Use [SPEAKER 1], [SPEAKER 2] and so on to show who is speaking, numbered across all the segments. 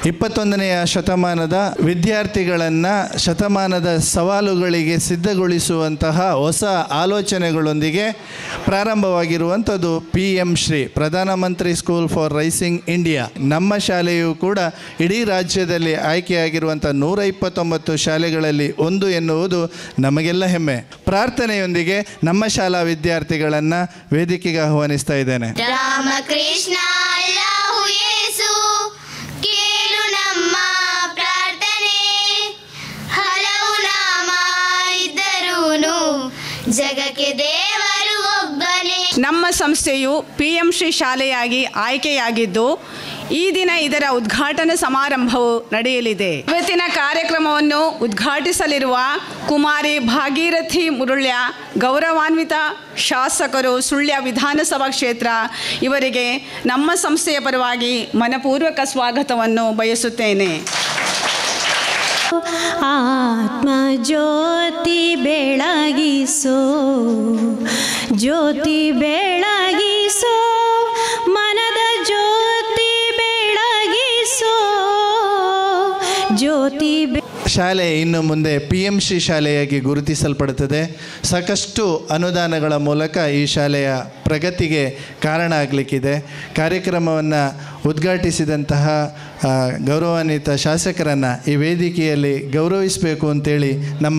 [SPEAKER 1] 21ನೆಯ ಶತಮಾನದ ವಿದ್ಯಾರ್ಥಿಗಳನ್ನು ಶತಮಾನದ ಸವಾಲುಗಳಿಗೆ ಸಿದ್ಧಗೊಳಿಸುವಂತಹ ಹೊಸ ಆಲೋಚನೆಗಳೊಂದಿಗೆ ಪ್ರಾರಂಭವಾಗಿರುವಂಥದ್ದು PM ಶ್ರೀ ಪ್ರಧಾನಮಂತ್ರಿ ಸ್ಕೂಲ್ ಫಾರ್ ರೈಸಿಂಗ್ ಇಂಡಿಯಾ. ನಮ್ಮ ಶಾಲೆಯು ಕೂಡ ಇಡೀ ರಾಜ್ಯದಲ್ಲಿ ಆಯ್ಕೆಯಾಗಿರುವಂಥ 129 ಶಾಲೆಗಳಲ್ಲಿ ಒಂದು ಎನ್ನುವುದು ನಮಗೆಲ್ಲ ಹೆಮ್ಮೆ. ಪ್ರಾರ್ಥನೆಯೊಂದಿಗೆ ನಮ್ಮ ಶಾಲಾ ವಿದ್ಯಾರ್ಥಿಗಳನ್ನು ವೇದಿಕೆಗೆ ಆಹ್ವಾನಿಸ್ತಾ ಇದ್ದೇನೆ.
[SPEAKER 2] ರಾಮಕೃಷ್ಣ ಅಲ್ಲಾಹು ಯೇಸು ಕೇಳು ನಮ್ಮ ಪ್ರಾರ್ಥನೆ, ಹಲವು ನಾಮ ಇದ್ದರೂನು ಜಗಕ್ಕೆ ದೇವರು ಒಬ್ಬನೇ.
[SPEAKER 3] ನಮ್ಮ ಸಂಸ್ಥೆಯು PM ಶ್ರೀ ಶಾಲೆಯಾಗಿ ಆಯ್ಕೆಯಾಗಿದ್ದು ಈ ದಿನ ಇದರ ಉದ್ಘಾಟನಾ ಸಮಾರಂಭವು ನಡೆಯಲಿದೆ. ಇವತ್ತಿನ ಕಾರ್ಯಕ್ರಮವನ್ನು ಉದ್ಘಾಟಿಸಲಿರುವ ಕುಮಾರಿ ಭಾಗೀರಥಿ ಮುರುಳ್ಯ ಗೌರವಾನ್ವಿತ ಶಾಸಕರು ಸುಳ್ಯ ವಿಧಾನಸಭಾ ಕ್ಷೇತ್ರ, ಇವರಿಗೆ ನಮ್ಮ ಸಂಸ್ಥೆಯ ಪರವಾಗಿ ಮನಪೂರ್ವಕ ಸ್ವಾಗತವನ್ನು ಬಯಸುತ್ತೇನೆ.
[SPEAKER 4] ಆತ್ಮ ಜ್ಯೋತಿ ಬೆಳಗಿಸೋ, ಜ್ಯೋತಿ ಬೆಳಗಿಸೋ, ಮನದ ಜ್ಯೋತಿ ಬೆಳಗಿಸೋ, ಜ್ಯೋತಿ
[SPEAKER 1] ಶಾಲೆ ಇನ್ನು ಮುಂದೆ PM ಶ್ರೀ ಶಾಲೆಯಾಗಿ ಗುರುತಿಸಲ್ಪಡುತ್ತದೆ. ಸಾಕಷ್ಟು ಅನುದಾನಗಳ ಮೂಲಕ ಈ ಶಾಲೆಯ ಪ್ರಗತಿಗೆ ಕಾರಣ ಆಗಲಿಕ್ಕಿದೆ. ಕಾರ್ಯಕ್ರಮವನ್ನು ಉದ್ಘಾಟಿಸಿದಂತಹ ಗೌರವಾನ್ವಿತ ಶಾಸಕರನ್ನು ಈ ವೇದಿಕೆಯಲ್ಲಿ ಗೌರವಿಸಬೇಕು ಅಂತೇಳಿ ನಮ್ಮ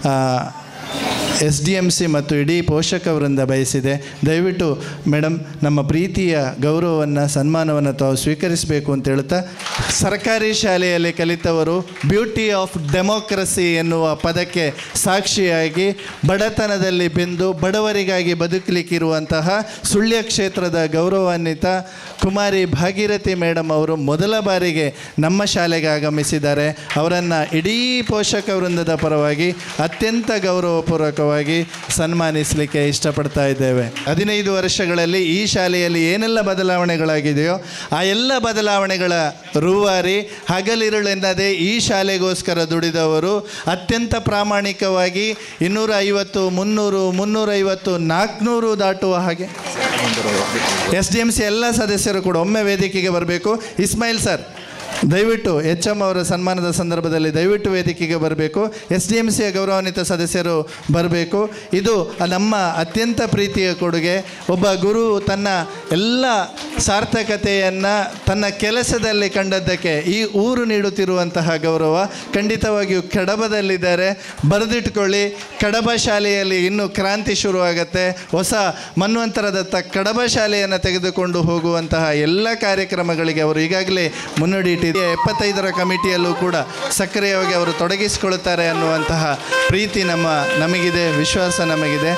[SPEAKER 1] SDMC ಮತ್ತು ಇಡೀ ಪೋಷಕ ವೃಂದ ಬಯಸಿದೆ. ದಯವಿಟ್ಟು ಮೇಡಮ್ ನಮ್ಮ ಪ್ರೀತಿಯ ಗೌರವವನ್ನು ಸನ್ಮಾನವನ್ನು ತಾವು ಸ್ವೀಕರಿಸಬೇಕು ಅಂತ ಹೇಳ್ತಾ, ಸರ್ಕಾರಿ ಶಾಲೆಯಲ್ಲಿ ಕಲಿತವರು ಬ್ಯೂಟಿ ಆಫ್ ಡೆಮೋಕ್ರಸಿ ಎನ್ನುವ ಪದಕ್ಕೆ ಸಾಕ್ಷಿಯಾಗಿ ಬಡತನದಲ್ಲಿ ಬೆಂದು ಬಡವರಿಗಾಗಿ ಬದುಕಲಿಕ್ಕಿರುವಂತಹ ಸುಳ್ಯ ಕ್ಷೇತ್ರದ ಗೌರವಾನ್ವಿತ ಕುಮಾರಿ ಭಾಗೀರಥಿ ಮೇಡಮ್ ಅವರು ಮೊದಲ ಬಾರಿಗೆ ನಮ್ಮ ಶಾಲೆಗೆ ಆಗಮಿಸಿದ್ದಾರೆ. ಅವರನ್ನು ಇಡೀ ಪೋಷಕ ವೃಂದದ ಪರವಾಗಿ ಅತ್ಯಂತ ಗೌರವಪೂರ್ವಕವಾಗಿ ಸನ್ಮಾನಿಸಲಿಕ್ಕೆ ಇಷ್ಟಪಡ್ತಾ ಇದ್ದೇವೆ. 15 ವರ್ಷಗಳಲ್ಲಿ ಈ ಶಾಲೆಯಲ್ಲಿ ಏನೆಲ್ಲ ಬದಲಾವಣೆಗಳಾಗಿದೆಯೋ ಆ ಎಲ್ಲ ಬದಲಾವಣೆಗಳ ರೂವಾರಿ ಹಗಲಿರುಳೆನ್ನದೇ ಈ ಶಾಲೆಗೋಸ್ಕರ ದುಡಿದವರು, ಅತ್ಯಂತ ಪ್ರಾಮಾಣಿಕವಾಗಿ 250, 300, 350, 400 ದಾಟುವ ಹಾಗೆ SDMC ಎಲ್ಲ ಸದಸ್ಯರು ಕೂಡ ಒಮ್ಮೆ ವೇದಿಕೆಗೆ ಬರಬೇಕು. ಇಸ್ಮಾಯಿಲ್ ಸರ್ ದಯವಿಟ್ಟು HM ಅವರ ಸನ್ಮಾನದ ಸಂದರ್ಭದಲ್ಲಿ ದಯವಿಟ್ಟು ವೇದಿಕೆಗೆ ಬರಬೇಕು. SDMCಯ ಗೌರವಾನ್ವಿತ ಸದಸ್ಯರು ಬರಬೇಕು. ಇದು ನಮ್ಮ ಅತ್ಯಂತ ಪ್ರೀತಿಯ ಕೊಡುಗೆ. ಒಬ್ಬ ಗುರು ತನ್ನ ಎಲ್ಲ ಸಾರ್ಥಕತೆಯನ್ನು ತನ್ನ ಕೆಲಸದಲ್ಲಿ ಕಂಡದ್ದಕ್ಕೆ ಈ ಊರು ನೀಡುತ್ತಿರುವಂತಹ ಗೌರವ ಖಂಡಿತವಾಗಿಯೂ ಕಡಬದಲ್ಲಿದ್ದಾರೆ. ಬರೆದಿಟ್ಕೊಳ್ಳಿ, ಕಡಬ ಶಾಲೆಯಲ್ಲಿ ಇನ್ನೂ ಕ್ರಾಂತಿ ಶುರುವಾಗತ್ತೆ. ಹೊಸ ಮನ್ವಂತರದತ್ತ ಕಡಬ ಶಾಲೆಯನ್ನು ತೆಗೆದುಕೊಂಡು ಹೋಗುವಂತಹ ಎಲ್ಲ ಕಾರ್ಯಕ್ರಮಗಳಿಗೆ ಅವರು ಈಗಾಗಲೇ ಮುನ್ನುಡಿ 75ರ ಕಮಿಟಿಯಲ್ಲೂ ಕೂಡ ಸಕ್ರಿಯವಾಗಿ ಅವರು ತೊಡಗಿಸಿಕೊಳ್ಳುತ್ತಾರೆ ಅನ್ನುವಂತಹ ಪ್ರೀತಿ ನಮಗಿದೆ, ವಿಶ್ವಾಸ ನಮಗಿದೆ.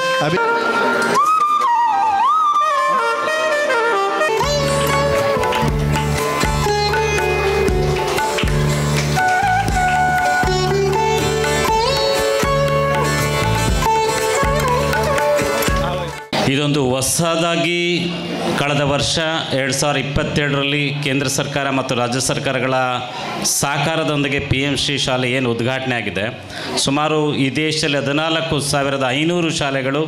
[SPEAKER 5] ಇದೊಂದು ಹೊಸದಾಗಿ ಕಳೆದ ವರ್ಷ 2022ರಲ್ಲಿ ಕೇಂದ್ರ ಸರ್ಕಾರ ಮತ್ತು ರಾಜ್ಯ ಸರ್ಕಾರಗಳ ಸಹಕಾರದೊಂದಿಗೆ PM ಶ್ರೀ ಶಾಲೆ ಏನು ಉದ್ಘಾಟನೆ ಆಗಿದೆ. ಸುಮಾರು ಈ ದೇಶದಲ್ಲಿ 14,500 ಶಾಲೆಗಳು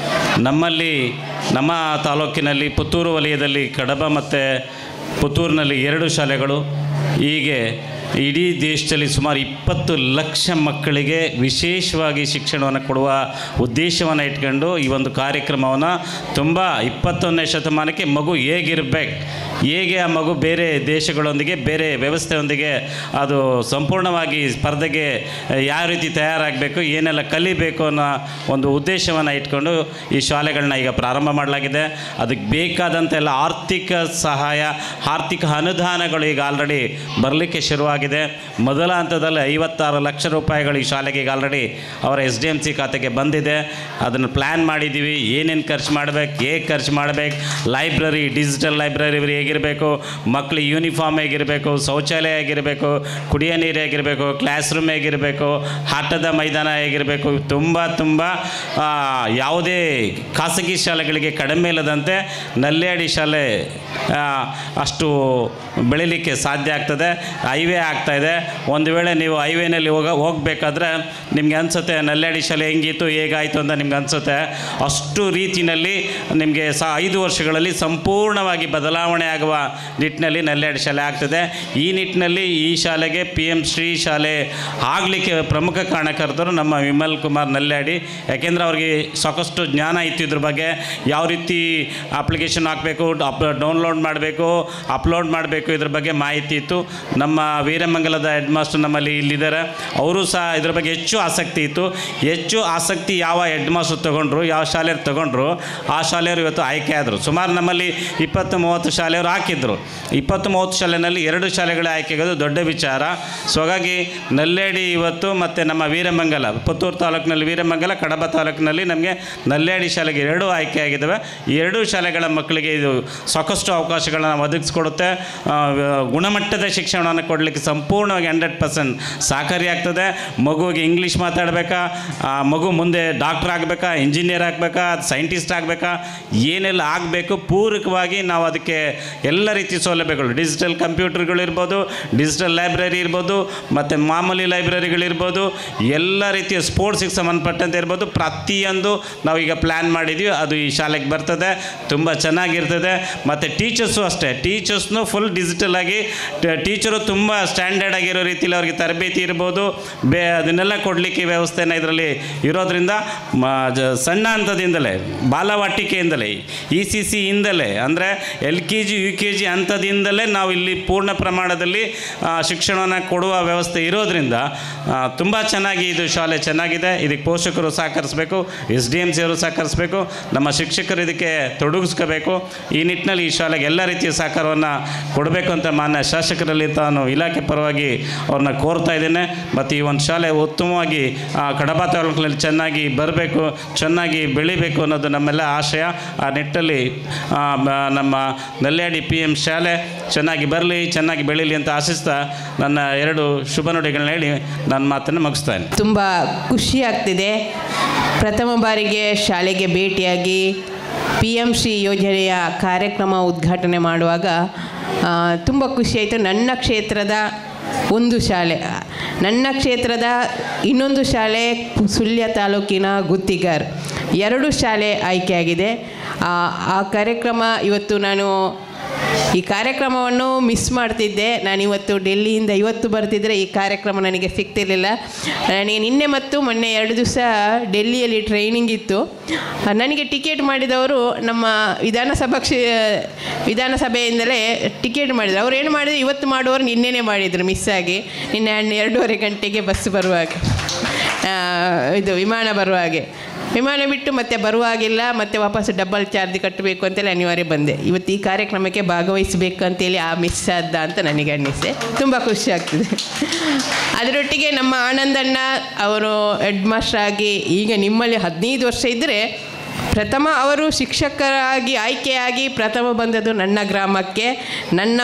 [SPEAKER 5] ನಮ್ಮ ತಾಲೂಕಿನಲ್ಲಿ ಪುತ್ತೂರು ವಲಯದಲ್ಲಿ ಕಡಬ ಮತ್ತು ಪುತ್ತೂರಿನಲ್ಲಿ 2 ಶಾಲೆಗಳು, ಹೀಗೆ ಇಡೀ ದೇಶದಲ್ಲಿ ಸುಮಾರು 20 ಲಕ್ಷ ಮಕ್ಕಳಿಗೆ ವಿಶೇಷವಾಗಿ ಶಿಕ್ಷಣವನ್ನು ಕೊಡುವ ಉದ್ದೇಶವನ್ನು ಇಟ್ಕೊಂಡು ಈ ಒಂದು ಕಾರ್ಯಕ್ರಮವನ್ನು ತುಂಬ 21ನೇ ಶತಮಾನಕ್ಕೆ ಮಗು ಹೇಗಿರಬೇಕು, ಹೇಗೆ ಆ ಮಗು ಬೇರೆ ದೇಶಗಳೊಂದಿಗೆ ಬೇರೆ ವ್ಯವಸ್ಥೆಯೊಂದಿಗೆ ಅದು ಸಂಪೂರ್ಣವಾಗಿ ಸ್ಪರ್ಧೆಗೆ ಯಾವ ರೀತಿ ತಯಾರಾಗಬೇಕು, ಏನೆಲ್ಲ ಕಲಿಬೇಕು ಅನ್ನೋ ಒಂದು ಉದ್ದೇಶವನ್ನು ಇಟ್ಕೊಂಡು ಈ ಶಾಲೆಗಳನ್ನ ಈಗ ಪ್ರಾರಂಭ ಮಾಡಲಾಗಿದೆ. ಅದಕ್ಕೆ ಬೇಕಾದಂಥ ಎಲ್ಲ ಆರ್ಥಿಕ ಸಹಾಯ, ಆರ್ಥಿಕ ಅನುದಾನಗಳು ಈಗ ಆಲ್ರೆಡಿ ಬರಲಿಕ್ಕೆ ಶುರುವಾಗಿದೆ. ಮೊದಲ ಹಂತದಲ್ಲಿ 56 ಲಕ್ಷ ರೂಪಾಯಿಗಳು ಈ ಶಾಲೆಗೆ ಈಗ ಆಲ್ರೆಡಿ ಅವರ SDMC ಖಾತೆಗೆ ಬಂದಿದೆ. ಅದನ್ನು ಪ್ಲ್ಯಾನ್ ಮಾಡಿದ್ದೀವಿ, ಏನೇನು ಖರ್ಚು ಮಾಡಬೇಕು, ಹೇಗೆ ಖರ್ಚು ಮಾಡಬೇಕು, ಲೈಬ್ರರಿ, ಡಿಜಿಟಲ್ ಲೈಬ್ರರಿ ಹೇಗಿರಬೇಕು, ಮಕ್ಕಳಿಗೆ ಯೂನಿಫಾರ್ಮ್ ಹೇಗಿರಬೇಕು, ಶೌಚಾಲಯ ಹೇಗಿರಬೇಕು, ಕುಡಿಯೋ ನೀರು ಹೇಗಿರಬೇಕು, ಕ್ಲಾಸ್ ರೂಮ್ ಹೇಗಿರಬೇಕು, ಆಟದ ಮೈದಾನ ಹೇಗಿರಬೇಕು, ತುಂಬ ಯಾವುದೇ ಖಾಸಗಿ ಶಾಲೆಗಳಿಗೆ ಕಡಿಮೆ ಇಲ್ಲದಂತೆ ನಲ್ಯಾಡಿ ಶಾಲೆ ಅಷ್ಟು ಬೆಳೀಲಿಕ್ಕೆ ಸಾಧ್ಯ ಆಗ್ತದೆ. ಹೈವೇ ಆಗ್ತಾಯಿದೆ. ಒಂದು ವೇಳೆ ನೀವು ಹೈವೇನಲ್ಲಿ ಹೋಗಬೇಕಾದ್ರೆ ನಿಮಗೆ ಅನಿಸುತ್ತೆ ನಲ್ಯಾಡಿ ಶಾಲೆ ಹೆಂಗಿತ್ತು ಹೇಗಾಯಿತು ಅಂತ ನಿಮ್ಗೆ ಅನಿಸುತ್ತೆ. ಅಷ್ಟು ರೀತಿಯಲ್ಲಿ ನಿಮಗೆ 5 ವರ್ಷಗಳಲ್ಲಿ ಸಂಪೂರ್ಣವಾಗಿ ಬದಲಾವಣೆ ಆಗುವ ನಿಟ್ಟಿನಲ್ಲಿ ನಲ್ಲೇಡಿ ಶಾಲೆ ಆಗ್ತದೆ. ಈ ನಿಟ್ಟಿನಲ್ಲಿ ಈ ಶಾಲೆಗೆ PM ಶ್ರೀ ಶಾಲೆ ಆಗಲಿಕ್ಕೆ ಪ್ರಮುಖ ಕಾರಣಕರ್ತರು ನಮ್ಮ ವಿಮಲ್ ಕುಮಾರ್ ನಲ್ಲೇಡಿ. ಯಾಕೆಂದರೆ ಅವ್ರಿಗೆ ಸಾಕಷ್ಟು ಜ್ಞಾನ ಇತ್ತು ಇದ್ರ ಬಗ್ಗೆ, ಯಾವ ರೀತಿ ಅಪ್ಲಿಕೇಶನ್ ಹಾಕಬೇಕು, ಡೌನ್ಲೋಡ್ ಮಾಡಬೇಕು, ಅಪ್ಲೋಡ್ ಮಾಡಬೇಕು, ಇದ್ರ ಬಗ್ಗೆ ಮಾಹಿತಿ ಇತ್ತು. ನಮ್ಮ ವೀರಮಂಗಲದ ಹೆಡ್ ಮಾಸ್ಟರ್ ನಮ್ಮಲ್ಲಿ ಇಲ್ಲಿದ್ದಾರೆ, ಅವರು ಸಹ ಇದ್ರ ಬಗ್ಗೆ ಹೆಚ್ಚು ಆಸಕ್ತಿ ಇತ್ತು. ಹೆಚ್ಚು ಆಸಕ್ತಿ ಯಾವ ಹೆಡ್ ಮಾಸ್ಟರ್ ತೊಗೊಂಡ್ರು, ಯಾವ ಶಾಲೆಯವ್ರು ತೊಗೊಂಡ್ರು, ಆ ಶಾಲೆಯವರು ಇವತ್ತು ಆಯ್ಕೆ ಆದರು. ಸುಮಾರು ನಮ್ಮಲ್ಲಿ 20-30 ಶಾಲೆಯವರು ಹಾಕಿದ್ರು. 20-30 ಶಾಲೆಯಲ್ಲಿ 2 ಶಾಲೆಗಳ ಆಯ್ಕೆಗೋದು ದೊಡ್ಡ ವಿಚಾರ. ಸೊ ಹಾಗಾಗಿ ನಲ್ಲೇಡಿ ಇವತ್ತು ಮತ್ತು ನಮ್ಮ ವೀರಮಂಗಲ, ಪುತ್ತೂರು ತಾಲೂಕಿನಲ್ಲಿ ವೀರಮಂಗಲ, ಕಡಬ ತಾಲೂಕಿನಲ್ಲಿ ನಮಗೆ ನಲ್ಲೇಡಿ ಶಾಲೆಗೆ 2 ಆಯ್ಕೆ ಆಗಿದ್ದಾವೆ. ಈ 2 ಶಾಲೆಗಳ ಮಕ್ಕಳಿಗೆ ಇದು ಸಾಕಷ್ಟು ಅವಕಾಶಗಳನ್ನು ಒದಗಿಸ್ಕೊಡುತ್ತೆ. ಗುಣಮಟ್ಟದ ಶಿಕ್ಷಣವನ್ನು ಕೊಡಲಿಕ್ಕೆ ಸಂಪೂರ್ಣವಾಗಿ 100% ಸಹಕಾರಿಯಾಗ್ತದೆ. ಮಗುವಿಗೆ ಇಂಗ್ಲೀಷ್ ಮಾತಾಡಬೇಕಾ, ಮಗು ಮುಂದೆ ಡಾಕ್ಟರ್ ಆಗಬೇಕಾ, ಇಂಜಿನಿಯರ್ ಆಗಬೇಕಾ, ಸೈಂಟಿಸ್ಟ್ ಆಗಬೇಕಾ, ಏನೆಲ್ಲ ಆಗಬೇಕು, ಪೂರಕವಾಗಿ ನಾವು ಅದಕ್ಕೆ ಎಲ್ಲ ರೀತಿ ಸೌಲಭ್ಯಗಳು, ಡಿಜಿಟಲ್ ಕಂಪ್ಯೂಟರ್ಗಳಿರ್ಬೋದು, ಡಿಜಿಟಲ್ ಲೈಬ್ರರಿ ಇರ್ಬೋದು, ಮತ್ತು ಮಾಮೂಲಿ ಲೈಬ್ರರಿಗಳಿರ್ಬೋದು, ಎಲ್ಲ ರೀತಿಯ ಸ್ಪೋರ್ಟ್ಸಿಗೆ ಸಂಬಂಧಪಟ್ಟಂತೆ ಇರ್ಬೋದು, ಪ್ರತಿಯೊಂದು ನಾವೀಗ ಪ್ಲ್ಯಾನ್ ಮಾಡಿದ್ದೀವಿ. ಅದು ಈ ಶಾಲೆಗೆ ಬರ್ತದೆ, ತುಂಬ ಚೆನ್ನಾಗಿರ್ತದೆ. ಮತ್ತು ಟೀಚರ್ಸು ಅಷ್ಟೇ, ಟೀಚರ್ಸ್ನು ಫುಲ್ ಡಿಜಿಟಲ್ ಆಗಿ, ಟೀಚರು ತುಂಬ ಸ್ಟ್ಯಾಂಡರ್ಡ್ ಆಗಿರೋ ರೀತಿಯಲ್ಲಿ ಅವ್ರಿಗೆ ತರಬೇತಿ ಇರ್ಬೋದು, ಅದನ್ನೆಲ್ಲ ಕೊಡಲಿಕ್ಕೆ ವ್ಯವಸ್ಥೆನ ಇದರಲ್ಲಿ ಇರೋದ್ರಿಂದ ಸಣ್ಣ ಹಂತದಿಂದಲೇ, ಬಾಲವಾಟಿಕೆಯಿಂದಲೇ, ECC ಇಂದಲೇ, ಅಂದರೆ LKG UKG ಹಂತದಿಂದಲೇ ನಾವು ಇಲ್ಲಿ ಪೂರ್ಣ ಪ್ರಮಾಣದಲ್ಲಿ ಶಿಕ್ಷಣವನ್ನು ಕೊಡುವ ವ್ಯವಸ್ಥೆ ಇರೋದ್ರಿಂದ ತುಂಬ ಚೆನ್ನಾಗಿ ಇದು ಶಾಲೆ ಚೆನ್ನಾಗಿದೆ. ಇದಕ್ಕೆ ಪೋಷಕರು ಸಹಕರಿಸಬೇಕು, SDMC ಅವರು ಸಹಕರಿಸಬೇಕು, ನಮ್ಮ ಶಿಕ್ಷಕರು ಇದಕ್ಕೆ ತೊಡಗಿಸ್ಕೋಬೇಕು. ಈ ನಿಟ್ಟಿನಲ್ಲಿ ಈ ಶಾಲೆಗೆ ಎಲ್ಲ ರೀತಿಯ ಸಹಕಾರವನ್ನು ಕೊಡಬೇಕು ಅಂತ ಮಾನ್ಯ ಶಾಸಕರಲ್ಲಿ ತಾನು ಇಲಾಖೆ ಪರವಾಗಿ ಅವ್ರನ್ನ ಕೋರ್ತಾ ಇದ್ದೇನೆ. ಮತ್ತು ಈ ಒಂದು ಶಾಲೆ ಉತ್ತಮವಾಗಿ ಕಡಬ ತಾಲೂಕಿನಲ್ಲಿ ಚೆನ್ನಾಗಿ ಬರಬೇಕು, ಚೆನ್ನಾಗಿ ಬೆಳಿಬೇಕು ಅನ್ನೋದು ನಮ್ಮೆಲ್ಲ ಆಶಯ. ಆ ನಿಟ್ಟಲ್ಲಿ ನಮ್ಮ ನಲ್ಲೇಡಿ PM ಶಾಲೆ ಚೆನ್ನಾಗಿ ಬರಲಿ, ಚೆನ್ನಾಗಿ ಬೆಳೀಲಿ ಅಂತ ಆಶಿಸ್ತಾ ನನ್ನ 2 ಶುಭ ನುಡಿಗಳನ್ನ ಹೇಳಿ ನನ್ನ ಮಾತನ್ನು ಮುಗಿಸ್ತಾನೆ.
[SPEAKER 6] ತುಂಬ ಖುಷಿ ಆಗ್ತಿದೆ. ಪ್ರಥಮ ಬಾರಿಗೆ ಶಾಲೆಗೆ ಭೇಟಿಯಾಗಿ PM ಶ್ರೀ ಯೋಜನೆಯ ಕಾರ್ಯಕ್ರಮ ಉದ್ಘಾಟನೆ ಮಾಡುವಾಗ ತುಂಬ ಖುಷಿಯಾಯಿತು. ನನ್ನ ಕ್ಷೇತ್ರದ ಒಂದು ಶಾಲೆ, ನನ್ನ ಕ್ಷೇತ್ರದ ಇನ್ನೊಂದು ಶಾಲೆ ಸುಳ್ಯ ತಾಲೂಕಿನ ಗುತ್ತಿಗಾರ್, 2 ಶಾಲೆ ಆಯ್ಕೆಯಾಗಿದೆ. ಆ ಕಾರ್ಯಕ್ರಮ ಇವತ್ತು ನಾನು ಈ ಕಾರ್ಯಕ್ರಮವನ್ನು ಮಿಸ್ ಮಾಡ್ತಿದ್ದೆ. ನಾನಿವತ್ತು ಡೆಲ್ಲಿಯಿಂದ ಇವತ್ತು ಬರ್ತಿದ್ದರೆ ಈ ಕಾರ್ಯಕ್ರಮ ನನಗೆ ಸಿಗ್ತಿರಲಿಲ್ಲ. ನನಗೆ ನಿನ್ನೆ ಮತ್ತು ಮೊನ್ನೆ 2 ದಿವಸ ಡೆಲ್ಲಿಯಲ್ಲಿ ಟ್ರೈನಿಂಗ್ ಇತ್ತು. ನನಗೆ ಟಿಕೆಟ್ ಮಾಡಿದವರು ನಮ್ಮ ವಿಧಾನಸಭೆಯಿಂದಲೇ ಟಿಕೆಟ್ ಮಾಡಿದರು. ಅವ್ರು ಏನು ಮಾಡಿದ್ರು, ಇವತ್ತು ಮಾಡುವವರು ನಿನ್ನೆನೇ ಮಾಡಿದರು ಮಿಸ್ಸಾಗಿ. ನಿನ್ನೆ 2:30 ಗಂಟೆಗೆ ಬಸ್ ಬರುವಾಗ, ಇದು ವಿಮಾನ ಬರುವಾಗೆ, ವಿಮಾನ ಬಿಟ್ಟು ಮತ್ತೆ ಬರುವಾಗಿಲ್ಲ, ಮತ್ತೆ ವಾಪಸ್ ಡಬಲ್ ಚಾರ್ಜ್ ಕಟ್ಟಬೇಕು ಅಂತೇಳಿ ಅನಿವಾರ್ಯ ಬಂದೆ. ಇವತ್ತು ಈ ಕಾರ್ಯಕ್ರಮಕ್ಕೆ ಭಾಗವಹಿಸಬೇಕು ಅಂತೇಳಿ ಮಿಸ್ ಆದ ಅಂತ ನನಗೆ ಅನ್ನಿಸೆ. ತುಂಬ ಖುಷಿ ಆಗ್ತದೆ. ಅದರೊಟ್ಟಿಗೆ ನಮ್ಮ ಆನಂದಣ್ಣ ಅವರು ಹೆಡ್ ಮಾಸ್ಟರ್ ಆಗಿ ಈಗ ನಿಮ್ಮಲ್ಲಿ 15 ವರ್ಷ ಇದ್ದರೆ, ಪ್ರಥಮ ಅವರು ಶಿಕ್ಷಕರಾಗಿ ಆಯ್ಕೆಯಾಗಿ ಪ್ರಥಮ ಬಂದದ್ದು ನನ್ನ ಗ್ರಾಮಕ್ಕೆ, ನನ್ನ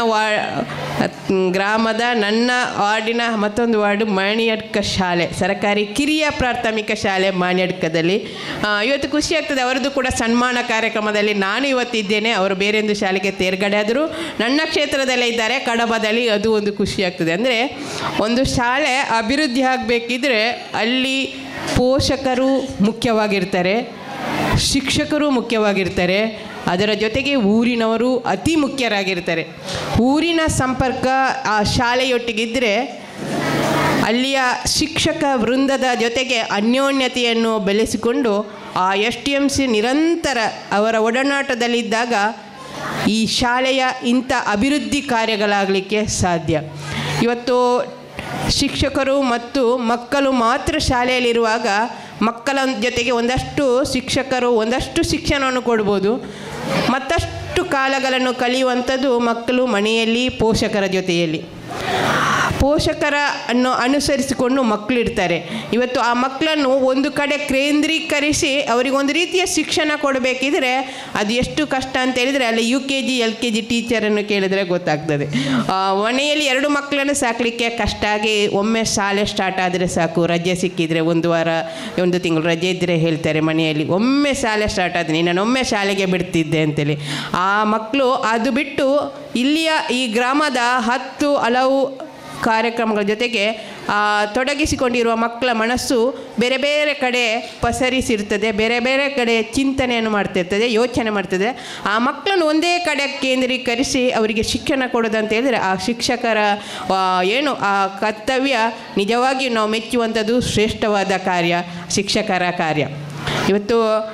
[SPEAKER 6] ಗ್ರಾಮದ ನನ್ನ ವಾರ್ಡಿನ ಮತ್ತೊಂದು ವಾರ್ಡು ಮಾಣಿಯಡ್ಕ ಶಾಲೆ, ಸರ್ಕಾರಿ ಕಿರಿಯ ಪ್ರಾಥಮಿಕ ಶಾಲೆ ಮಾಣಿಯಡ್ಕದಲ್ಲಿ. ಇವತ್ತು ಖುಷಿ ಆಗ್ತದೆ. ಅವರದ್ದು ಕೂಡ ಸನ್ಮಾನ ಕಾರ್ಯಕ್ರಮದಲ್ಲಿ ನಾನು ಇವತ್ತಿದ್ದೇನೆ. ಅವರು ಬೇರೊಂದು ಶಾಲೆಗೆ ತೇರ್ಗಡೆ ಆದರೂ ನನ್ನ ಕ್ಷೇತ್ರದಲ್ಲೇ ಇದ್ದಾರೆ, ಕಡಬದಲ್ಲಿ. ಅದು ಒಂದು ಖುಷಿ ಆಗ್ತದೆ. ಅಂದರೆ ಒಂದು ಶಾಲೆ ಅಭಿವೃದ್ಧಿ ಆಗಬೇಕಿದ್ರೆ ಅಲ್ಲಿ ಪೋಷಕರು ಮುಖ್ಯವಾಗಿರ್ತಾರೆ, ಶಿಕ್ಷಕರು ಮುಖ್ಯವಾಗಿರ್ತಾರೆ, ಅದರ ಜೊತೆಗೆ ಊರಿನವರು ಅತಿ ಮುಖ್ಯರಾಗಿರ್ತಾರೆ. ಊರಿನ ಸಂಪರ್ಕ ಆ ಶಾಲೆಯೊಟ್ಟಿಗಿದ್ದರೆ ಅಲ್ಲಿಯ ಶಿಕ್ಷಕ ವೃಂದದ ಜೊತೆಗೆ ಅನ್ಯೋನ್ಯತೆಯನ್ನು ಬೆಳೆಸಿಕೊಂಡು ಆ STMC ನಿರಂತರ ಅವರ ಒಡನಾಟದಲ್ಲಿದ್ದಾಗ ಈ ಶಾಲೆಯ ಇಂಥ ಅಭಿವೃದ್ಧಿ ಕಾರ್ಯಗಳಾಗಲಿಕ್ಕೆ ಸಾಧ್ಯ. ಇವತ್ತು ಶಿಕ್ಷಕರು ಮತ್ತು ಮಕ್ಕಳು ಮಾತ್ರ ಶಾಲೆಯಲ್ಲಿರುವಾಗ ಮಕ್ಕಳ ಜೊತೆಗೆ ಒಂದಷ್ಟು ಶಿಕ್ಷಕರು ಒಂದಷ್ಟು ಶಿಕ್ಷಣವನ್ನು ಕೊಡ್ಬೋದು. ಮತ್ತಷ್ಟು ಕಾಲಗಳನ್ನು ಕಳೆಯುವಂಥದ್ದು ಮಕ್ಕಳು ಮನೆಯಲ್ಲಿ ಪೋಷಕರ ಜೊತೆಯಲ್ಲಿ. ಪೋಷಕರನ್ನು ಅನುಸರಿಸಿಕೊಂಡು ಮಕ್ಕಳಿರ್ತಾರೆ. ಇವತ್ತು ಆ ಮಕ್ಕಳನ್ನು ಒಂದು ಕಡೆ ಕೇಂದ್ರೀಕರಿಸಿ ಅವರಿಗೊಂದು ರೀತಿಯ ಶಿಕ್ಷಣ ಕೊಡಬೇಕಿದ್ರೆ ಅದು ಎಷ್ಟು ಕಷ್ಟ ಅಂತ ಹೇಳಿದರೆ ಅಲ್ಲಿ UKG LKG ಟೀಚರನ್ನು ಕೇಳಿದರೆ ಗೊತ್ತಾಗ್ತದೆ. ಮನೆಯಲ್ಲಿ 2 ಮಕ್ಕಳನ್ನು ಸಾಕಲಿಕ್ಕೆ ಕಷ್ಟ ಆಗಿ ಒಮ್ಮೆ ಶಾಲೆ ಸ್ಟಾರ್ಟ್ ಆದರೆ ಸಾಕು, ರಜೆ ಸಿಕ್ಕಿದರೆ 1 ವಾರ 1 ತಿಂಗಳು ರಜೆ ಇದ್ದರೆ ಹೇಳ್ತಾರೆ ಮನೆಯಲ್ಲಿ, ಒಮ್ಮೆ ಶಾಲೆ ಸ್ಟಾರ್ಟ್ ಆದರೆ ನಾನು ಒಮ್ಮೆ ಶಾಲೆಗೆ ಬಿಡ್ತಿದ್ದೆ ಅಂತೇಳಿ. ಆ ಮಕ್ಕಳು ಅದು ಬಿಟ್ಟು ಇಲ್ಲಿಯ ಈ ಗ್ರಾಮದ 10 ಹಲವು ಕಾರ್ಯಕ್ರಮಗಳ ಜೊತೆಗೆ ತೊಡಗಿಸಿಕೊಂಡಿರುವ ಮಕ್ಕಳ ಮನಸ್ಸು ಬೇರೆ ಬೇರೆ ಕಡೆ ಪಸರಿಸಿರ್ತದೆ, ಬೇರೆ ಬೇರೆ ಕಡೆ ಚಿಂತನೆಯನ್ನು ಮಾಡ್ತಿರ್ತದೆ, ಯೋಚನೆ ಮಾಡ್ತದೆ. ಆ ಮಕ್ಕಳನ್ನು ಒಂದೇ ಕಡೆ ಕೇಂದ್ರೀಕರಿಸಿ ಅವರಿಗೆ ಶಿಕ್ಷಣ ಕೊಡೋದಂತ ಹೇಳಿದರೆ ಆ ಶಿಕ್ಷಕರ ಏನು ಆ ಕರ್ತವ್ಯ ನಿಜವಾಗಿಯೂ ನಾವು ಮೆಚ್ಚುವಂಥದ್ದು ಶ್ರೇಷ್ಠವಾದ ಕಾರ್ಯ, ಶಿಕ್ಷಕರ ಕಾರ್ಯ. ಇವತ್ತು